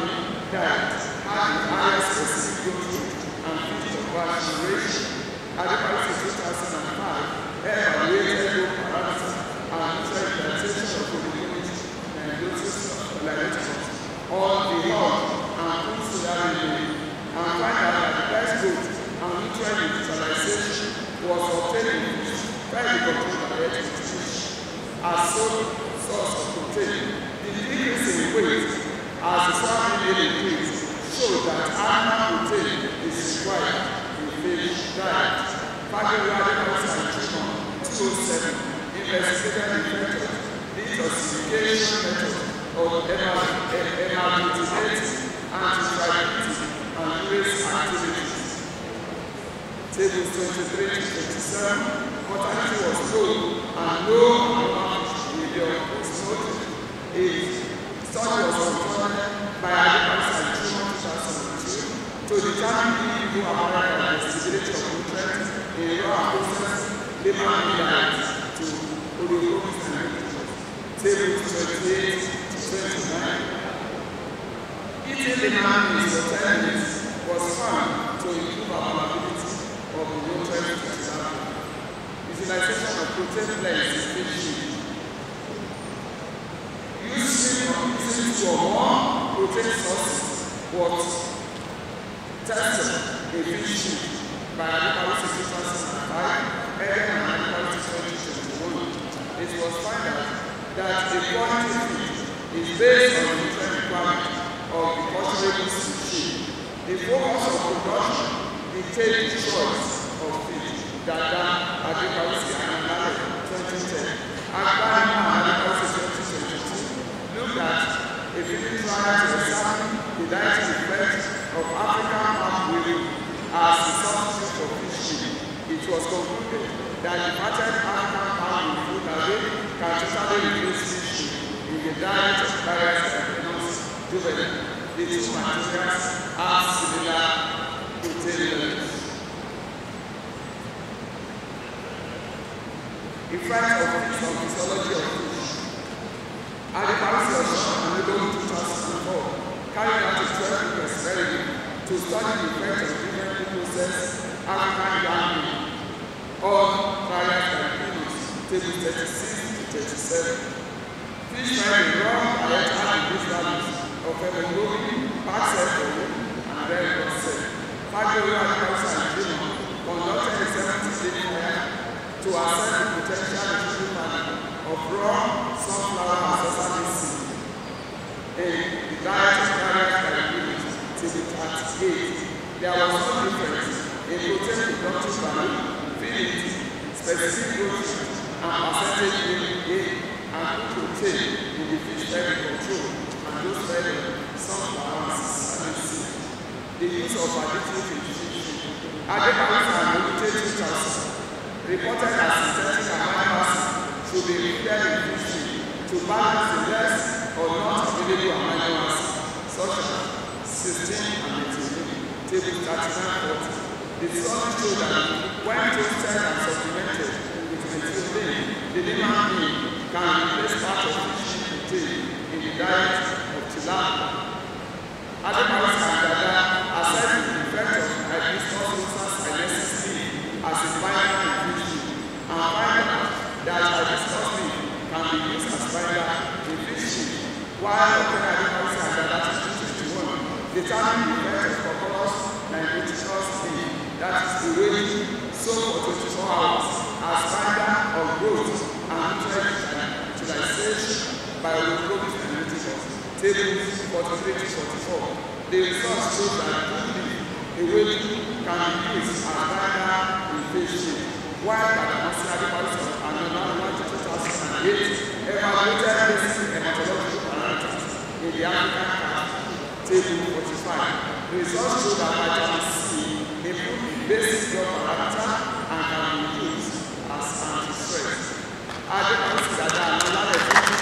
S3: diet had the highest specific growth rate and field conversion ratio. Adeparusi two thousand five evaluated low parameter and nutrient utilization of polyclinic and doses on the hog and food solar remain, and find out that the best growth and nutrient utilization was obtained in fish fairly controlled by health fish as sole source of protein. The decrease in weight as the soybean meal increase showed that animal protein is required in fish diet. Fagero Adeparusi and Chimon two oh seven investigated the effect of detoxification method of emarginating, anti-tribulity, and race activities. Tables twenty-three to twenty-seven, mortality was low and no abnormal behavior was noted. A study was conducted by Adeparusi and Chimon two thousand two to determine the evil apparent investibility of nutrients in raw and processed liver diet to Oluwayemisi and Eunice. Tables twenty-eight to twenty-nine. Eating liver meals for ten minutes was found to improve availability of the nutrients to survive. Utilization of protein blends in fish feed. Using or using two or more protein sources was tested in fish feed by Adeparusi two thousand five and Adeparusi twenty twenty-one. It was found out that the quality feed is based on the nutrient requirement of the culturable species. The focus of production dictates choice of feed. Dada Adeparusi and twenty ten. Akure and Adeparusi twenty twenty-two looked at a feeding trial to examine the dietary effects of African palm weevil as a substitute for fish feed. It was concluded that the fatted African palm weevil larvae can totally replace fish feed in the diet of carriers and Eunice juvenile. The two materials have similar protein levels. Effect of this on physiology of fish. Adeparusi and Chimon two thousand four carried out a twelve-week experiment to study the effect of differently processed African yam on carriers like Eunice, tables thirty-six to thirty-seven. Fish found a raw diet had increased values of hemoglobin, fat cell volume, and red blood cell. Fagero Adeparusi and Chimon conducted a seventy-day trial to assess the potential nutritional value of raw sunflower and sesame seed in the diet of carriers like Eunice till the thirty-eight. There was no difference in protein productive value, feeding, specific growth rate, and percentage gain and protein in the fish fed control and those fed on sunflower and sesame seed. The use of additive in fish feed. Adeparusi and Eunice two thousand reported that synthetic amino acids should be included in fish feed to balance the less or not available amino acids such as cysteine and methionine. Table thirty-nine forty. The study showed that when toasted and supplemented with methionine, the liver meal can replace part of fish protein in the diet of tilapia. Adeparusi and Dada assessed the effect of hibiscus sinensis leaf as a binder in fish feed and find out that hibiscus leaf can be used as binder in fish feed, while Akure Adeparusi and Dada twenty twenty-one determined the effect of coconut nitrogenous leaf, that is the way soaked for twenty-four hours as binder of growth and nutrient utilization by Oluwayemisi and Eunice. Tables forty-three to forty-four. The results showed that good leaf, a way can be used as binder in fish feed, while Adeparusi and Dada two thousand eight evaluated basic hematological parameters in the African cat. Table forty-five. The results show that vitamin C improves the basic blood parameter and can be used as anti-stress. Adeparusi Dada and Dada twenty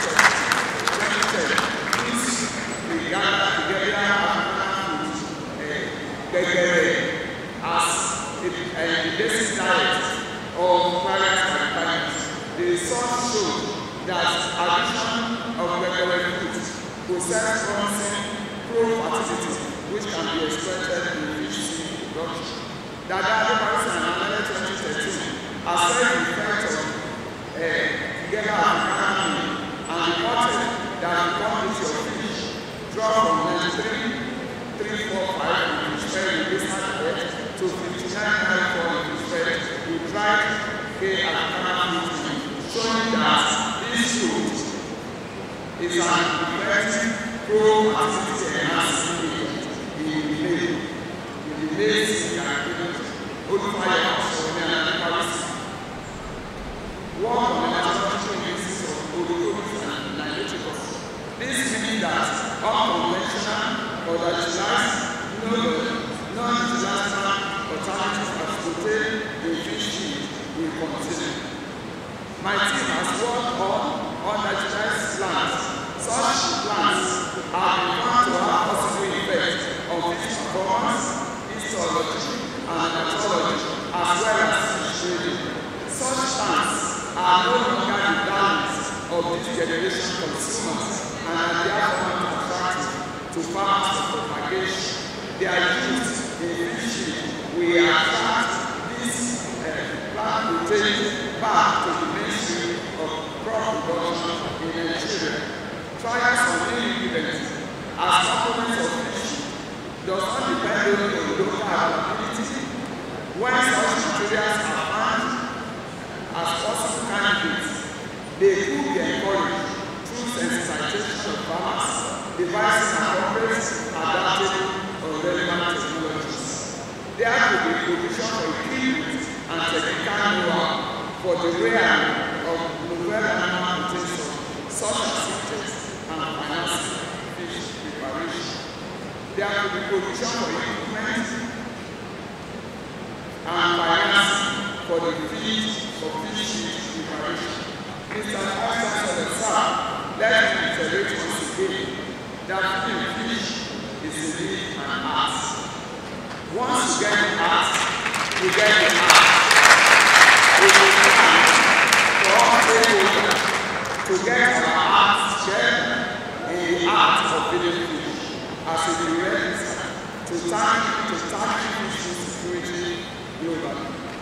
S3: ten use the Ghana Nigeria African food gbegere as the basic diet of carriers and carriers. The results show that addition of gbegere food possess promising pro-fertility which can be exploited in fish seed production. Dada Adeparusi and Akure twenty thirteen assessed the effect of uh, together African and reported that the quantity of fish dropped from ninety-three point three four five in fish fed in recent years to fifty-nine point nine four in fish fed with dried K African meat, showing that this food is an effective pro-activity enhancing agent in the male, in the male ingredient, Oluwayemisi and Adeparusi. Work on the natural basis of Oluwayemisi and nitrogenous. This means that unconventional or utilized non-utilized alternatives as protein in fish feed will continue. My team has worked on unutilized plants. Such plants have been found to have possible effects on fish performance, histology, and natology, as well as fish trading. Such plants are no longer the darlings of this generation consumers and are therefore not attractive to farmers for propagation. Their use in fish feed will attract this uh, plant protein back to the mainstream of crop production in Nigeria. Trials on new ingredients as supplements of fish does not depend only on local availability. When such materials are found as possible candidates, they could be encouraged through sensitization of farmers, devising appropriate, adaptable, or relevant technologies. There could be provision for equipment and technical know-how for the rearing of novel animal proteins such as insects and financing fish preparation. There could be provision for equipment and financing for the feed for fish preparation. Mister Vice Sir, let me reiterate once again that feeding fish is indeed an art. Once you get the art, you get the art. It is time for all stakeholders to get our arts together in the art of feeding fish as it is ready to tackle to tackle fish security globally.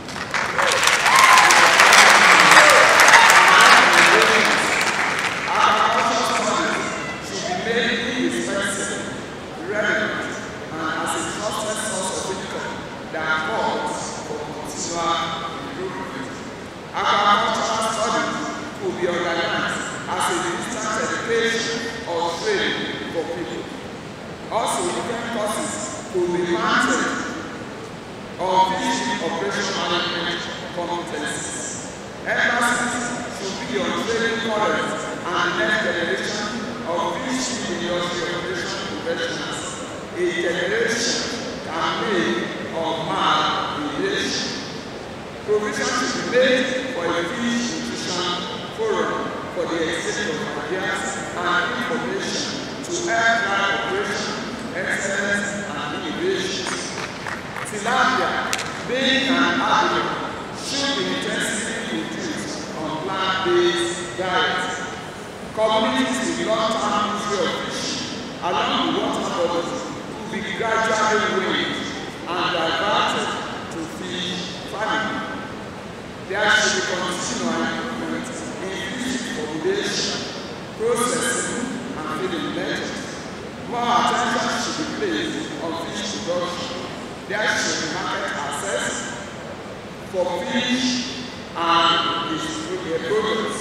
S3: Agricultural studies should be made indispensable, relevant, and as a trusted source of income that calls for continual improvement. Agricultural studies could be organized as a distance education or training for people. Also, different courses could be mounted on fish operation management competencies. Emphasis should be on training current and the next generation of fish industry operation professionals. A generation campaign of man relation. Provision should be made for a fish nutrition forum for the exchange of ideas and information to help drive operation, excellence, and innovation. Tilapia, being an adult, should be intensively reduced on plant-based diets. Communities with long-term history of fishing along the water bodies will be gradually weaned and diverted to fish farming. There should be continual improvement in fish population, processing, and feeding methods. More attention should be placed on fish production. There should be market access for fish and its products.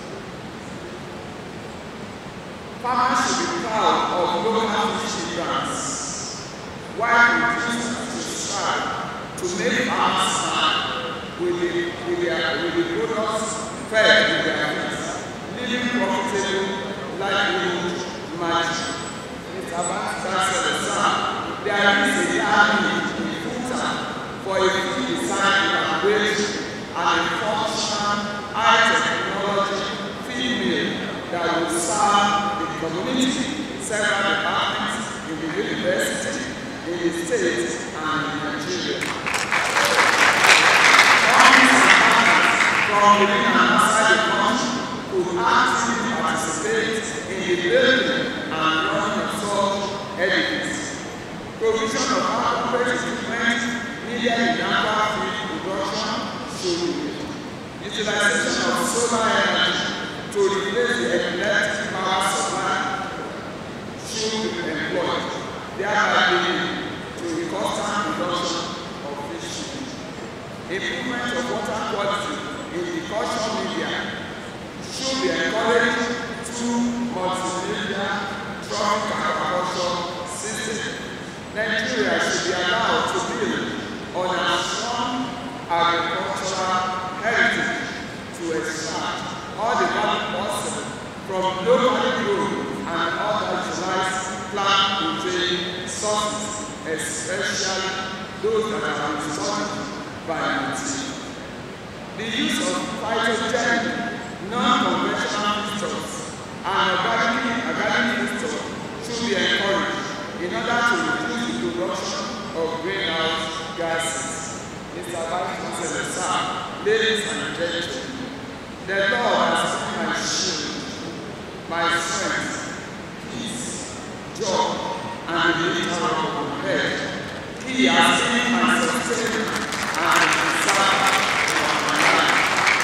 S3: Farmers should be proud of local fishing brands, while producers should strive to make farmers smile with the, with their, with the products fed with their hands, living profitable livelihood margin. Mister Vice-Chancellor, there is a need in Futa for a field design evaluation and a functional high technology field mill that will serve the community, several departments in the university, in the state, and in Nigeria. From within and outside the country could actively participate in the building and running of such edifices. of solar energy to replace the electric power supply should be employed, thereby leading to the constant reduction of fish shipping. Improvement of water quality in the cultural media should be encouraged through multimedia traffic aquaculture system. Nigeria should be allowed to build on a strong agricultural heritage to extract all the value possible from locally grown and other utilized plant protein sources, especially those that are restored by nature. The use of phytogenic, non-conventional feedstocks and organic organic feedstocks should be encouraged in order to reduce the production of greenhouse gases. Mister Vice Chancellor, sir, ladies and gentlemen, the Lord has been my shield, my strength, peace, joy, and the lifter of my head. He has been my sustainer and the preserver of my life.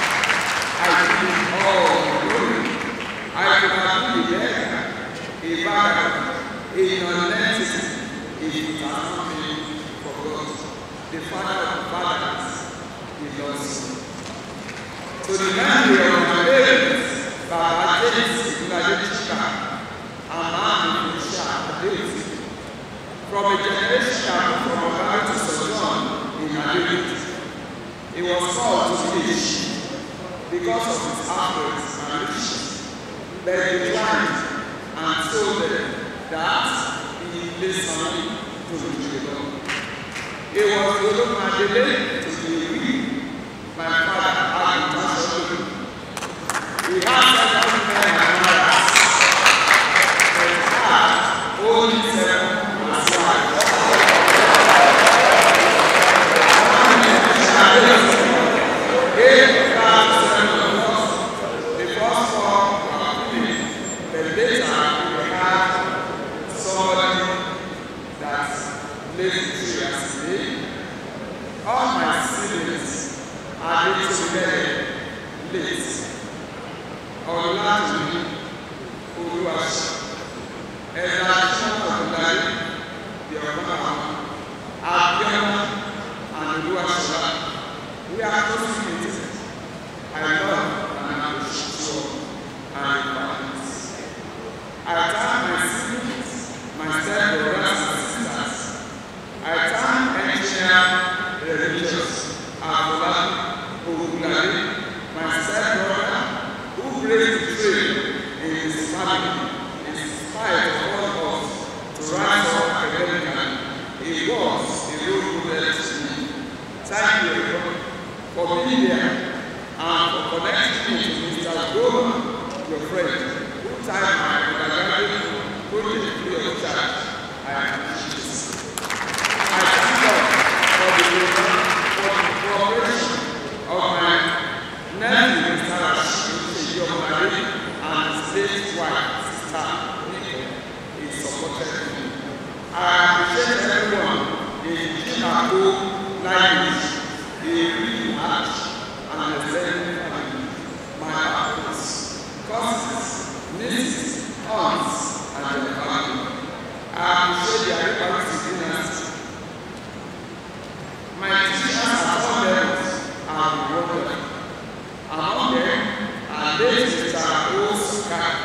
S3: I give him all the glory. I could have been a beggar, a vagabond, a non-entity, if it has not been for God, the Father of fathers, he loves you. To the memory of my parents, Baba James Igunadechika and Mami Misha Adeparusi, from a generation that moved from Akure to Sojourn in Adeparusi, he was called to teach because of his affluence and riches, but he declined and told them that he listened to the Lord. It was Oluwayemisi to the weak. My father had been transferred. We had several men and mothers, but he had only seven as wives. Gave birth to seven of us. The first four were female, but later we had somebody that lives in three as me. All my siblings are little together, late. Olani, Oluwayemisi, Eunice, the Obama, Akure, and Oluwayemisi. We are closely related. I love and appreciate you and your parents. I thank my siblings, my step-brothers and sisters. I thank engineer religious Akure, my step-brother, who raised the trade in his family, in spite of all of us to rise up academically. He was a role model to me. Thank you, everyone, for being there and for connecting me to Mister Goma, your friend, who tied my undergraduate project free of charge. I appreciate this. I thank God for the cooperation of my nephew, Mister Rashid, and his late wife, Sister Nico. He supported me. I appreciate everyone in Chinako language. They really match and represent family, my uncles, cousins, nieces, aunts, and their family. I appreciate the Adeparusi dynasty. My teachers at all levels are rewarded. Among them are late Mister Osaka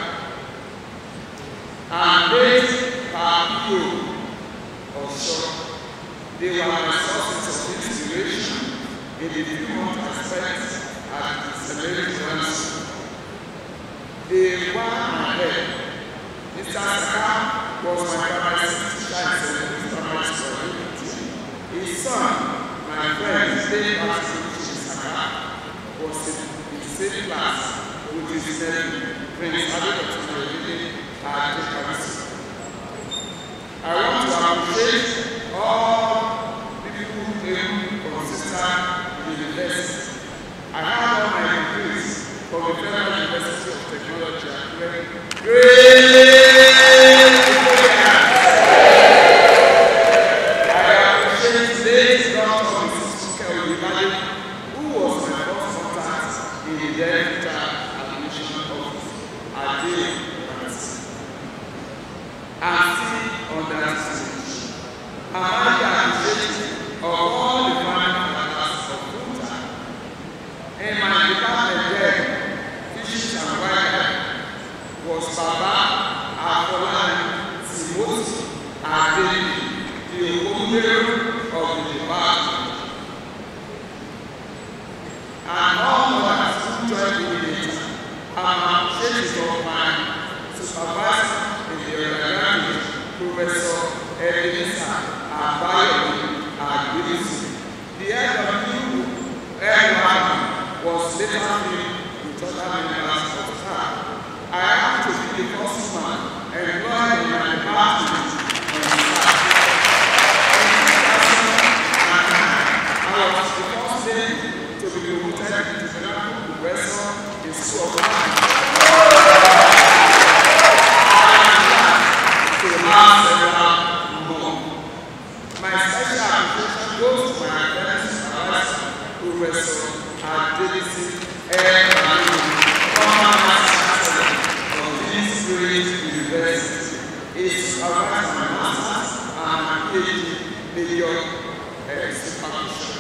S3: and late Papio of Shore. They were my sources of inspiration in the difficult aspects at celebrity ransom. They were ahead. Mister Saka was my father's teacher in celebrity primary school. His son, my friend, Dave Patrick Saka, was in the same class with his nephew, Prince Adeparusi, at Adeparusi. I want to appreciate all people who came consistent university. I have all my degrees from the Federal University of Technology, Akure. I appreciate today's Doctor Missus Futa, who was my first contact in the Medical Admission Office, Adeparusi. I'm still on that stage. I'm highly appreciative of all the family members of Futa. In my department there, Fishes and Wildlife, was Baba Akure Adeni, the owner of the department, and all others who joined me later. I'm appreciative of my supervisor in the undergraduate, Professor Eunice Adeparusi. The head of the was later filled with other members of staff. I have to be the first man employed in my department. I was the first lady to be promoted to the professor in School of Life. To have several more. My special appreciation goes to my academic supervisor, Professor Adeparusi, former Vice Chancellor of this great university. He supervised my master's and my PhD major supervision.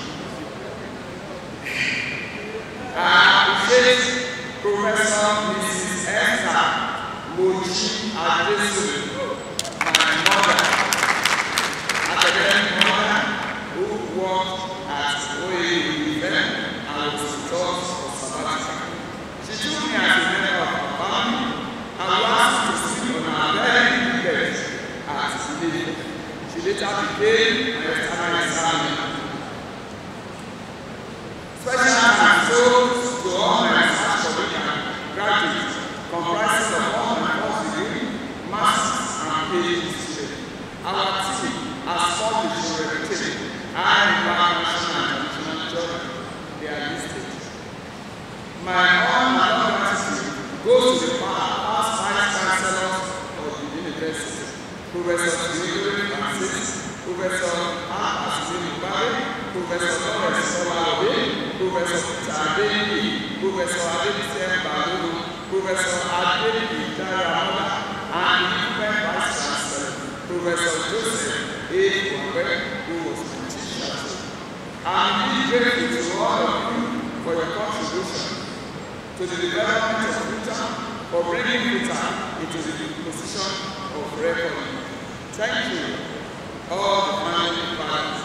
S3: I appreciate Professor Missus Esther Mochi Adesu, my mother, academic mother, who worked at O A U and was taught for sabbatical. She took me as a member of her family and was to sleep on her very bed at Lee. She later became an external examiner. Special thanks goes to all my research colleagues graduates, comprising of all my first degree, masters, and PhD students. Our team has published a reputation and international and international journal. They are listed. My honor and gratitude goes to the past vice chancellors of the university, Professor Eunice, Professor Professor Lawrence Olaobe, Professor Futa, Professor Adeparusi, Professor Adeparusi, and the different vice chancellor, Professor Joseph A. Akure, who was my teacher. I'm really grateful to all of you for your contribution to the development of Futa, for bringing Futa into the position of record. Thank you, all the family fathers.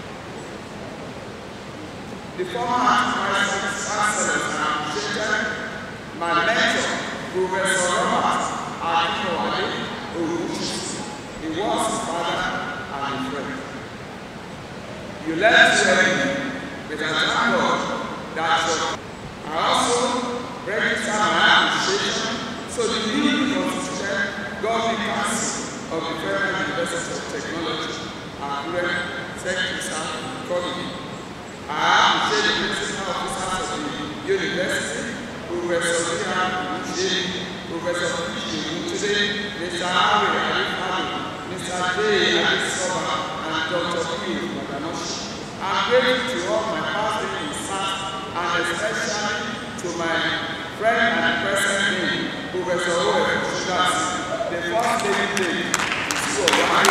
S3: The former vice chancellors are appreciated. My mentor, Professor Robert Akure, he was a father and a friend. You left training with an God that I also register my appreciation so the newly constituted Governing Council of the Federal University of Technology, Akure, Secretary, I appreciate the principal officers of the university, Professor Eunice, Professor today, Mister Harry Adifadu, Mister J. Adisoba, and Doctor P. Madanoshi. I'm grateful to all my past staff and especially to my friend and present name, Professor Oluwayemisi, the first lady in School of Life.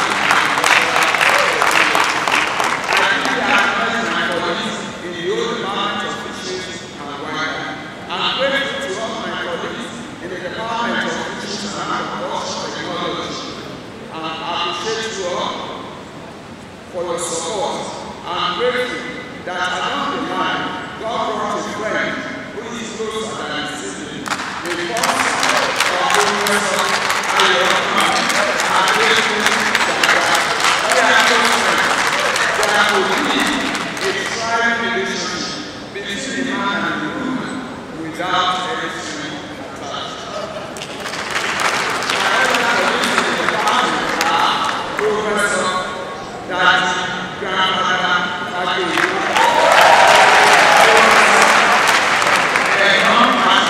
S3: In the old department of fisheries and wildlife. I'm grateful to all my colleagues in the department of fisheries and agricultural technology. And I appreciate you all for your support. I'm grateful that along the line, God brought a friend who is closer than his sibling. The first of Professor Ayoma, I'm grateful that we are close friends. That will be a private relationship between the man and the woman without any string attached. My other colleagues in the department are Professor Daddy, Grandfather, Akure, Professor Eunice,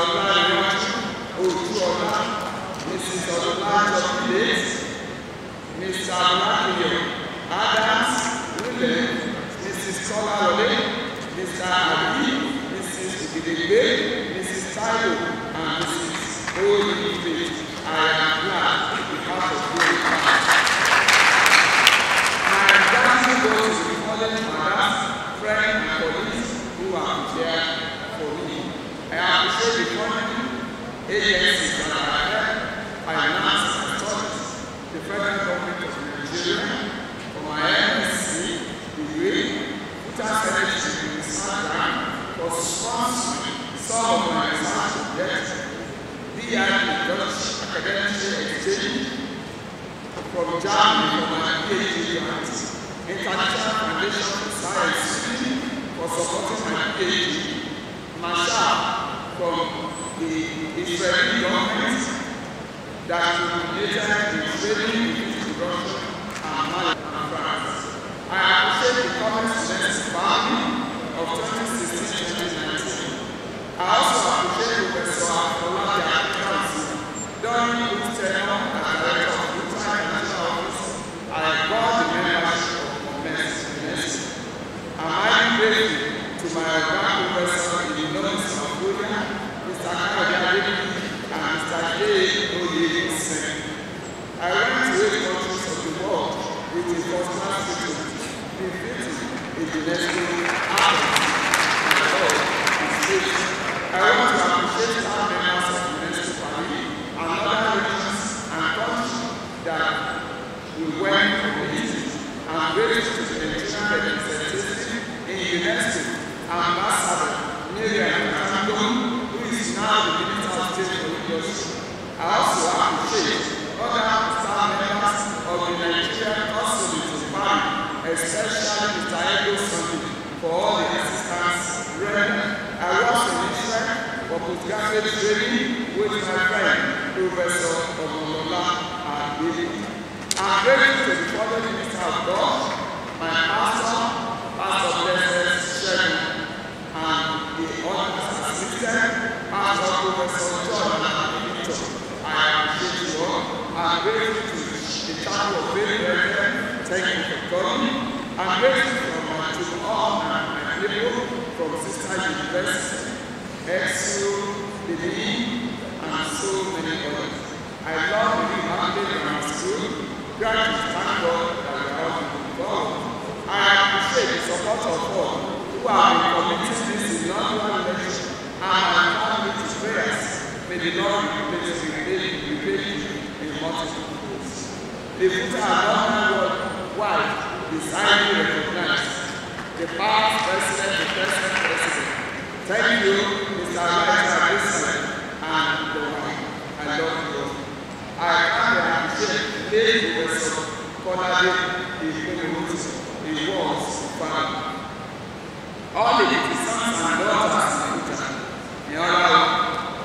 S3: Oluwayemisi, Missus Oluwayemisi, Mister Adeparusi, Adams, William, Missus Kolarole, Mister Ali, Missus Igidegbe, Missus Tayo, and Missus Olufit. I am glad to be part of this class. My gratitude goes to the following mothers, friends, and colleagues who are there for me. I appreciate the following agencies that are here, finance and studies, the federal government of Nigeria, for my M S c degree, Futa Secretary in Southern, for sponsoring some of my research projects, D I Dutch Academic Exchange, from Germany for my PhD grant, International Foundation for Science for supporting my PhD, Masha from the Israeli government that coordinated the training in production and Mali and France. I appreciate the common students family of twenty sixteen to twenty nineteen. I also appreciate Professor Oluwayemisi during his tenure as Director of Futa International Office. I got the membership of Eunice. I'm highly grateful to my Professor Eunice of Futa, Mister Akure, and Mister J. Oluwayemisi. I went to eight countries of the world with a first-class treatment, befitting a UNESCO Athens and all its states. I want to appreciate our members of UNESCO Paris and other regions and countries that we went for meetings. I'm grateful to the Nigerian representative in UNESCO, Ambassador Miriam Tango, who is now the Minister of State for Industry. I also appreciate other staff members of the Nigerian Consulate in Paris, especially Mister Ego Sunday, for all the assistance rendered. I was in Israel for postgraduate training with my friend, Professor Oluwayemisi. I'm grateful to the following minister of God, my pastor, Pastor Blessed Shegun, and the others assistant, Pastor Professor John and Victor. I appreciate you all. I'm grateful to the Chapel of Faith Brethren. Thank you for coming. I'm grateful to all my people from Sister University, X U, the Dean, and so many others. I love the new Monday Grammar School. Gratitude, thank God that we are all involved. I appreciate the support of all who have been committing this inaugural election and my family to prayers. May the Lord replace the repay in multiple ways. The Futa government worldwide is highly recognized. The past president, the present president. Thank you, Mister Elijah Wilson and the wife. I love you all. I can appreciate the Professor Kolade Eunice, he was family. All the sons and daughters in Futa, in honor of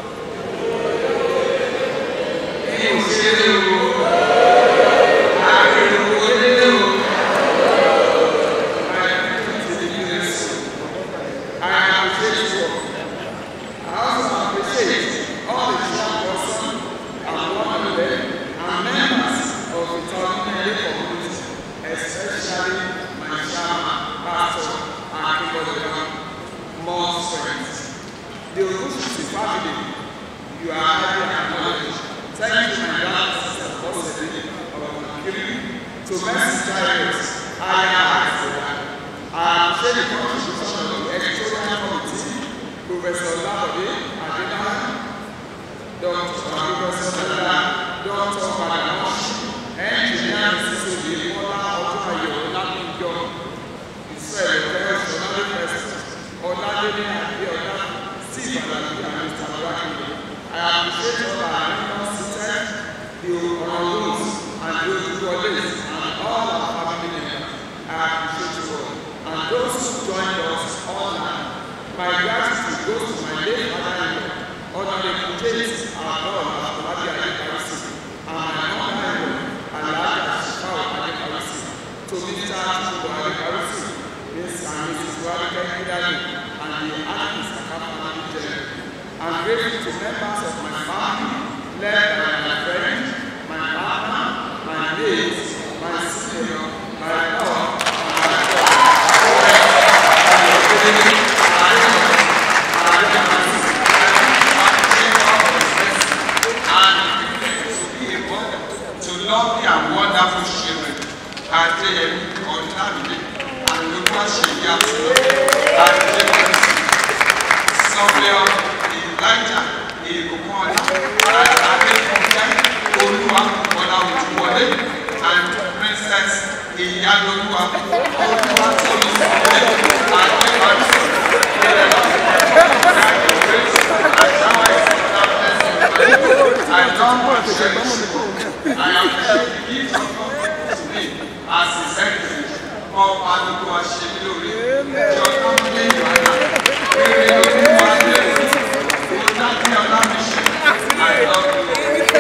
S3: the Oluwayemisi family, you are highly acknowledged. Thank you, my brothers and sisters, of Akure, to Mercy Giants, I appreciate the contribution of the editorial committee, Professor Oluwayemisi, Adeparusi, Doctor Professor Doctor Madanoshi, Engineer Missus Bola Odunayo Olatunjo, Israel Affairs, Honorary President, Oladele Adeola, Steve Alabi, and Mister Adeparusi. I appreciate all our members seated, the honorables and the colleagues, and all our family members. I appreciate you all. And those who joined us online, my gratitude goes to my late father-in-law, Honorable James Akure, Adeparusi, and my mother-in-law, Alaja Shifao Adeparusi, to Mister Adeparusi, Miss and Missus Wadeke Kidali, and the artist Akapamani General. I'm grateful to members of my family, led by my friend, my partner, my mates, my senior, my love, lovely and wonderful children, Adeyemi, Olamide, and Oluwayemisi, and James, Samuel, Elijah, Ibukola, and Adeparusi, Oluwa, Olawutuwole, and Princess Iyaloluwa, Oluwatoyin, Adeparusi, I don't want to cherish you. I appreciate the gift of God to me as his heritage. All Aduku Ashemilori, your company, Joanna, I love you.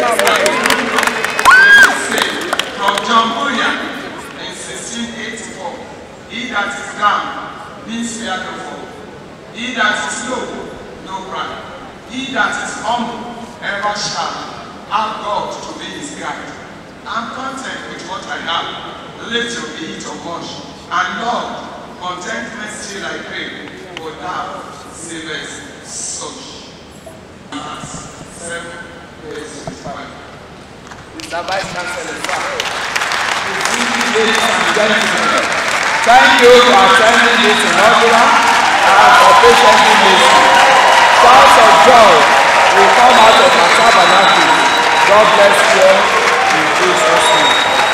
S3: From John Boya in sixteen eighty-four, he that is down means fear no fall. He that is low, no pride. He that is humble, ever shall have God to be his guide. I'm content with what I have, little be it or much. And Lord, contentment still I pray, for thou savest such. Seven days to five. Mister Vice Chancellor, ladies and gentlemen, thank you for attending this inaugural and for patiently listening. Shouts of joy will come out of our tabernacle. God bless you in Jesus' name.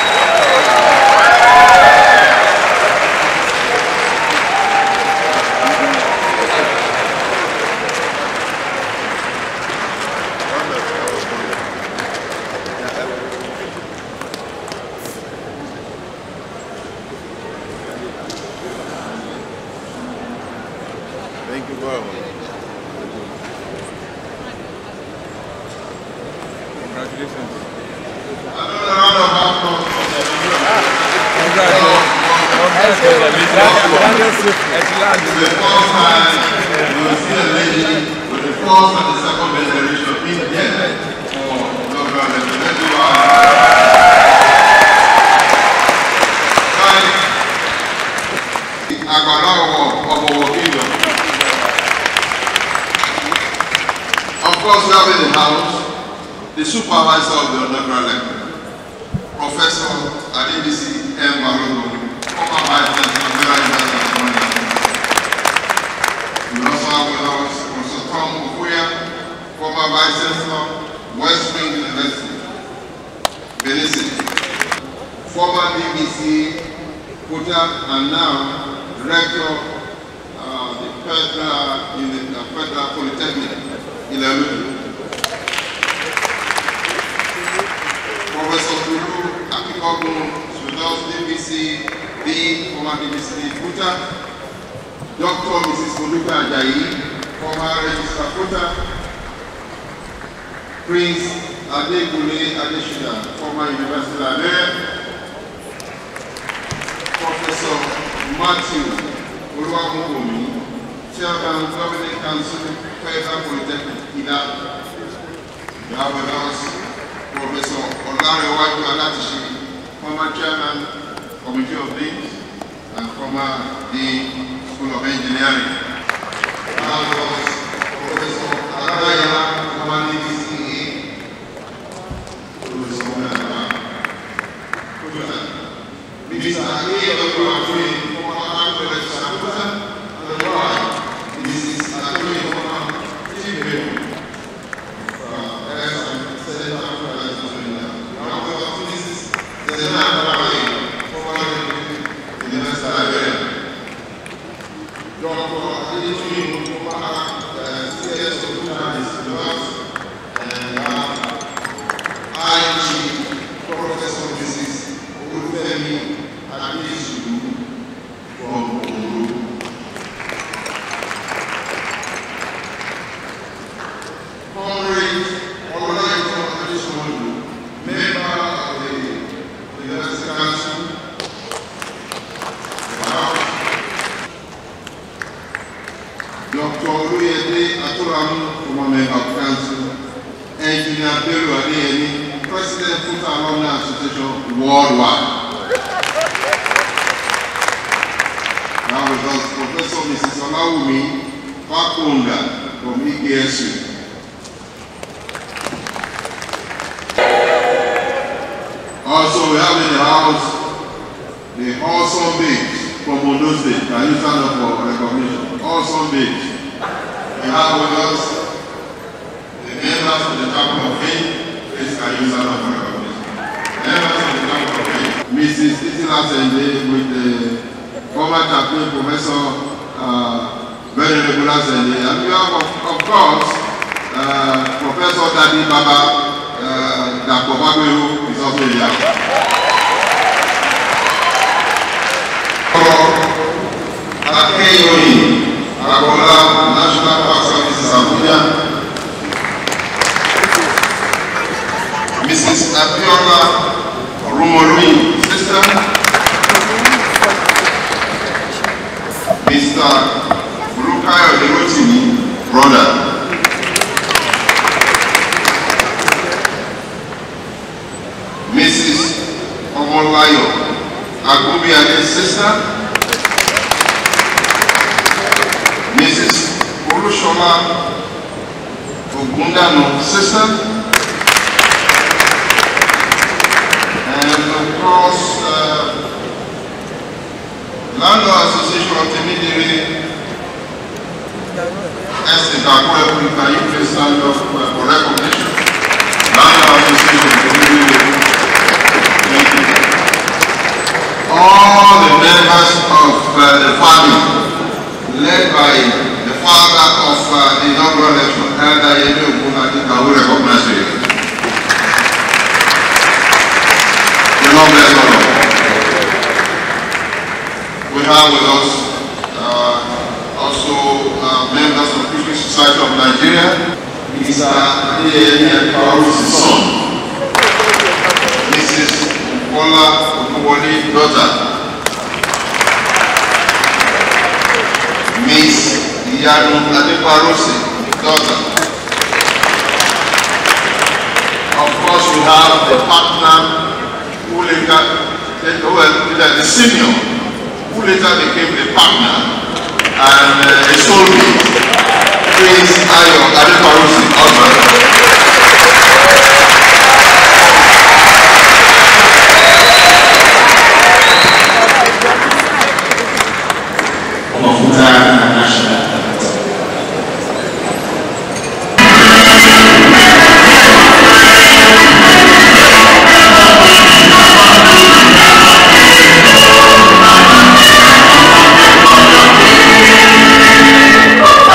S2: Thank you very much. Congratulations.
S1: Another round of applause for the
S2: Congratulations.
S1: It's the first time you will see a lady with the first and the second best generation being there for inaugural lecture. Let's do our right. Agbala of our kingdom. Of course, we have in the house the supervisor of the inaugural lecture, Professor Adeparusi M. Balogun, former Vice Chancellor of Federal University of California. We also have with us Professor Tom Okuya, former Vice Chancellor, West Spring University, Eunice, former D B C, Futa, and now Director of uh, the Federal, in the uh, Federal Polytechnic in Oluwayemisi. Professor Tulu Akikogu, Sudan D B C, B, former D B C Futa, Doctor Missus Oluka Ajayi, former Registrar Futa, Prince Adegule Adeshina, former University Librarian, Professor Matthew Oluwayemisi, Chairman Governing Council, Federal Polytechnic, Idaho. We have with us Professor Oluwayemisi, former Chairman, Committee of Deans, and former Dean, School of Engineering. We have with us Professor Oluwayemisi, former D B C A, Mister A. Akure, former Akure Registrar, and the wife, Missus Akure, former Chief Bailiff. Doctor Adeparusi, former
S2: Doctor Oluwayemisi, former member of council, Engineer Adeparusi, President Futa Alumni Association worldwide. Now with us, Professor Missus Oluwayemisi from E K S U. Also, we have in the house the awesome babes from Ondo State. Can you stand up for recognition? Awesome babes. We have with us the members of the Chapel of Faith. Please, can you stand up for recognition? Members of the Chapel of Faith. Missus Titila Sende with the former chaplain, Professor uh, very regular Sende. And we have, of, of course, uh, Professor Daddy Baba. Uh, that Prof is also here. Akure, Akure, National Park Services Abuja. Missus Abiola Rumolui, sister. Mister Lukayo Derotini, brother. Missus Omolayo Agubiade's sister, Missus Olushola Ogundano, sister, and of course, uh, Landlord Association of Temidiri, Estate Akure, can you please stand up for recognition? Landlord Association of Temidiri. All the members of uh, the family, led by the father of uh, the inaugural election, Elder Yemi Ogunadika, we recognize you. The Lord bless all of you. We have with us uh, also uh, members of the Christian Society of Nigeria, Mister Adeparusi's son, Missus Ola Oluwayemisi, daughter, Miss Adeparusi, daughter. Of course, we have the partner who later, well, the senior, who later became the partner and uh, a soulmate, Prince Ayo Adeparusi, husband.
S4: Thank you.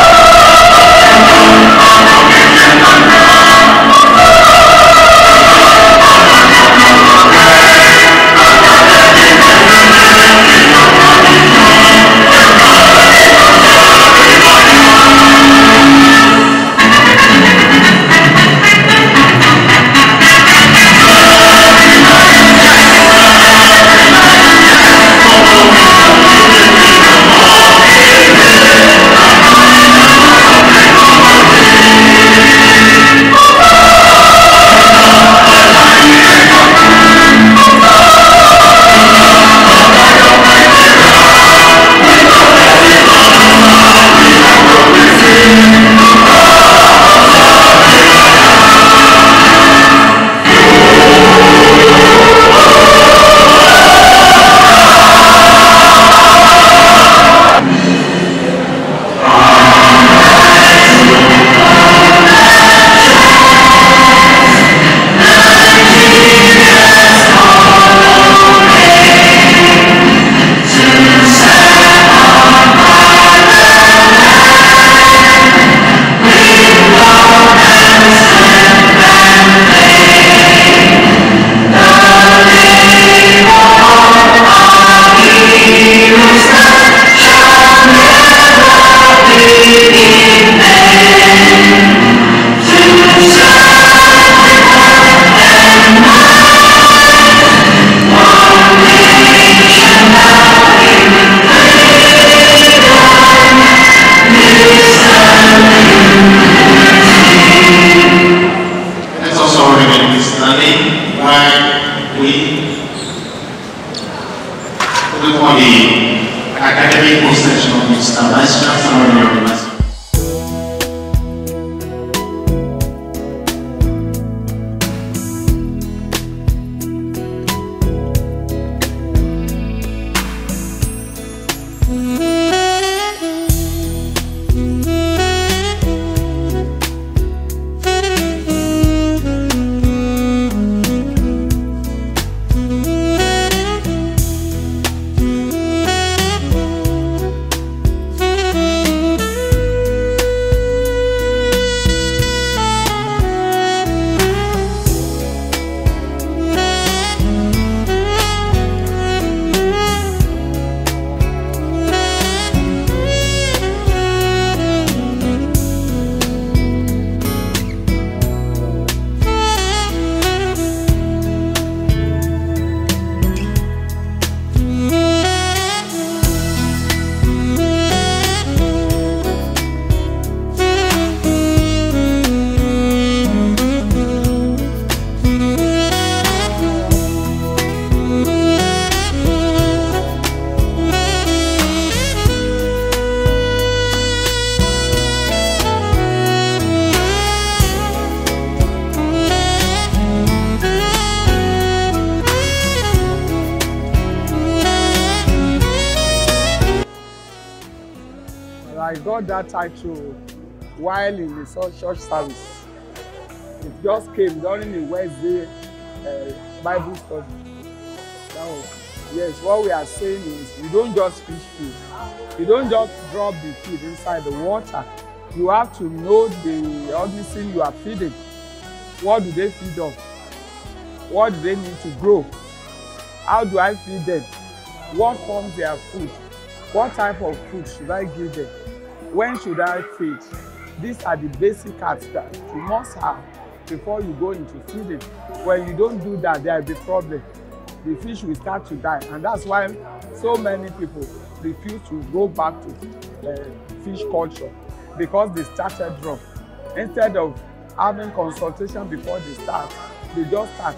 S3: got that title while in the church service. It just came during the Wednesday uh, Bible study. That was, yes, what we are saying is you don't just fish food. You don't just drop the feed inside the water. You have to know the organism you are feeding. What do they feed on? What do they need to grow? How do I feed them? What forms their food? What type of food should I give them? When should I feed? These are the basic acts that you must have before you go into feeding. When you don't do that, there will be problem. The fish will start to die, and that's why so many people refuse to go back to uh, fish culture, because they started wrong. Instead of having consultation before they start, they just start.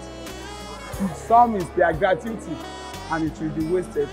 S3: Some is their gratuity, and it will be wasted.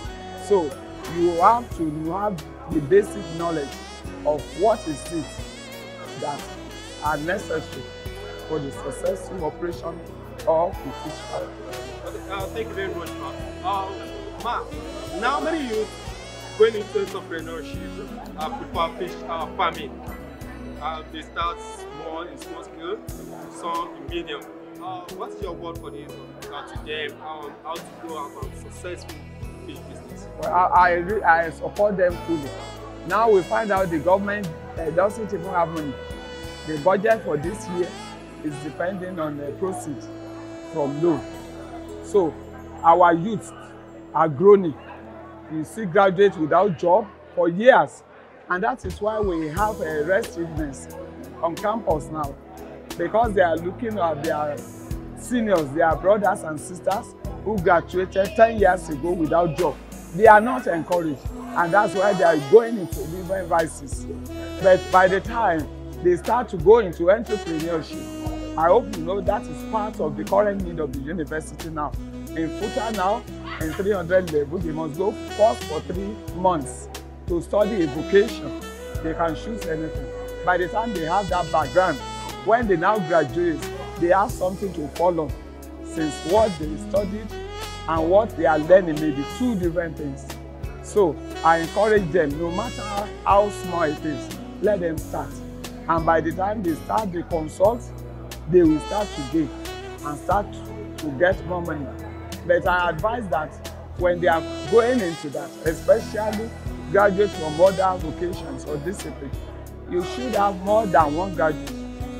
S3: So you have to have the basic knowledge of what is it that are necessary for the successful operation of the fish farm.
S4: Okay, uh, thank you very much, Ma. Uh, Ma, now many youth going into entrepreneurship uh, prefer fish uh, farming. Uh, they start small in small scale, some in medium. Uh, what's your word for this uh, to them um, how to go about successful fish business?
S3: Well, I, I, I support them fully. Now we find out the government uh, doesn't even have money. The budget for this year is depending on the proceeds from loan. So our youth are groaning. You see graduates without job for years. And that is why we have a restiveness on campus now. Because they are looking at their seniors, their brothers and sisters who graduated ten years ago without job. They are not encouraged. And that's why they are going into different vices. But by the time they start to go into entrepreneurship, I hope you know that is part of the current need of the university now. In Futa now, in three hundred level, they must go first for three months to study a vocation. They can choose anything. By the time they have that background, when they now graduate, they have something to follow, since what they studied and what they are learning may be two different things. So I encourage them, no matter how small it is, let them start. And by the time they start the consult, they will start to gain and start to get more money. But I advise that when they are going into that, especially graduates from other vocations or disciplines, you should have more than one graduate.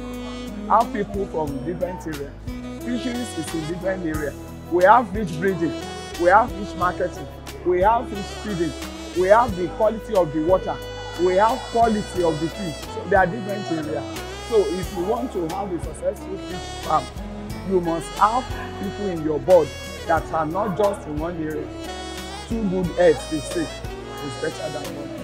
S3: Have people from different areas. Fisheries is in different areas. We have fish breeding, we have fish marketing, we have fish feeding, we have the quality of the water, we have quality of the fish. So there are different areas. So if you want to have a successful fish farm, you must have people in your board that are not just in one area. Two good heads, they say, is better than one.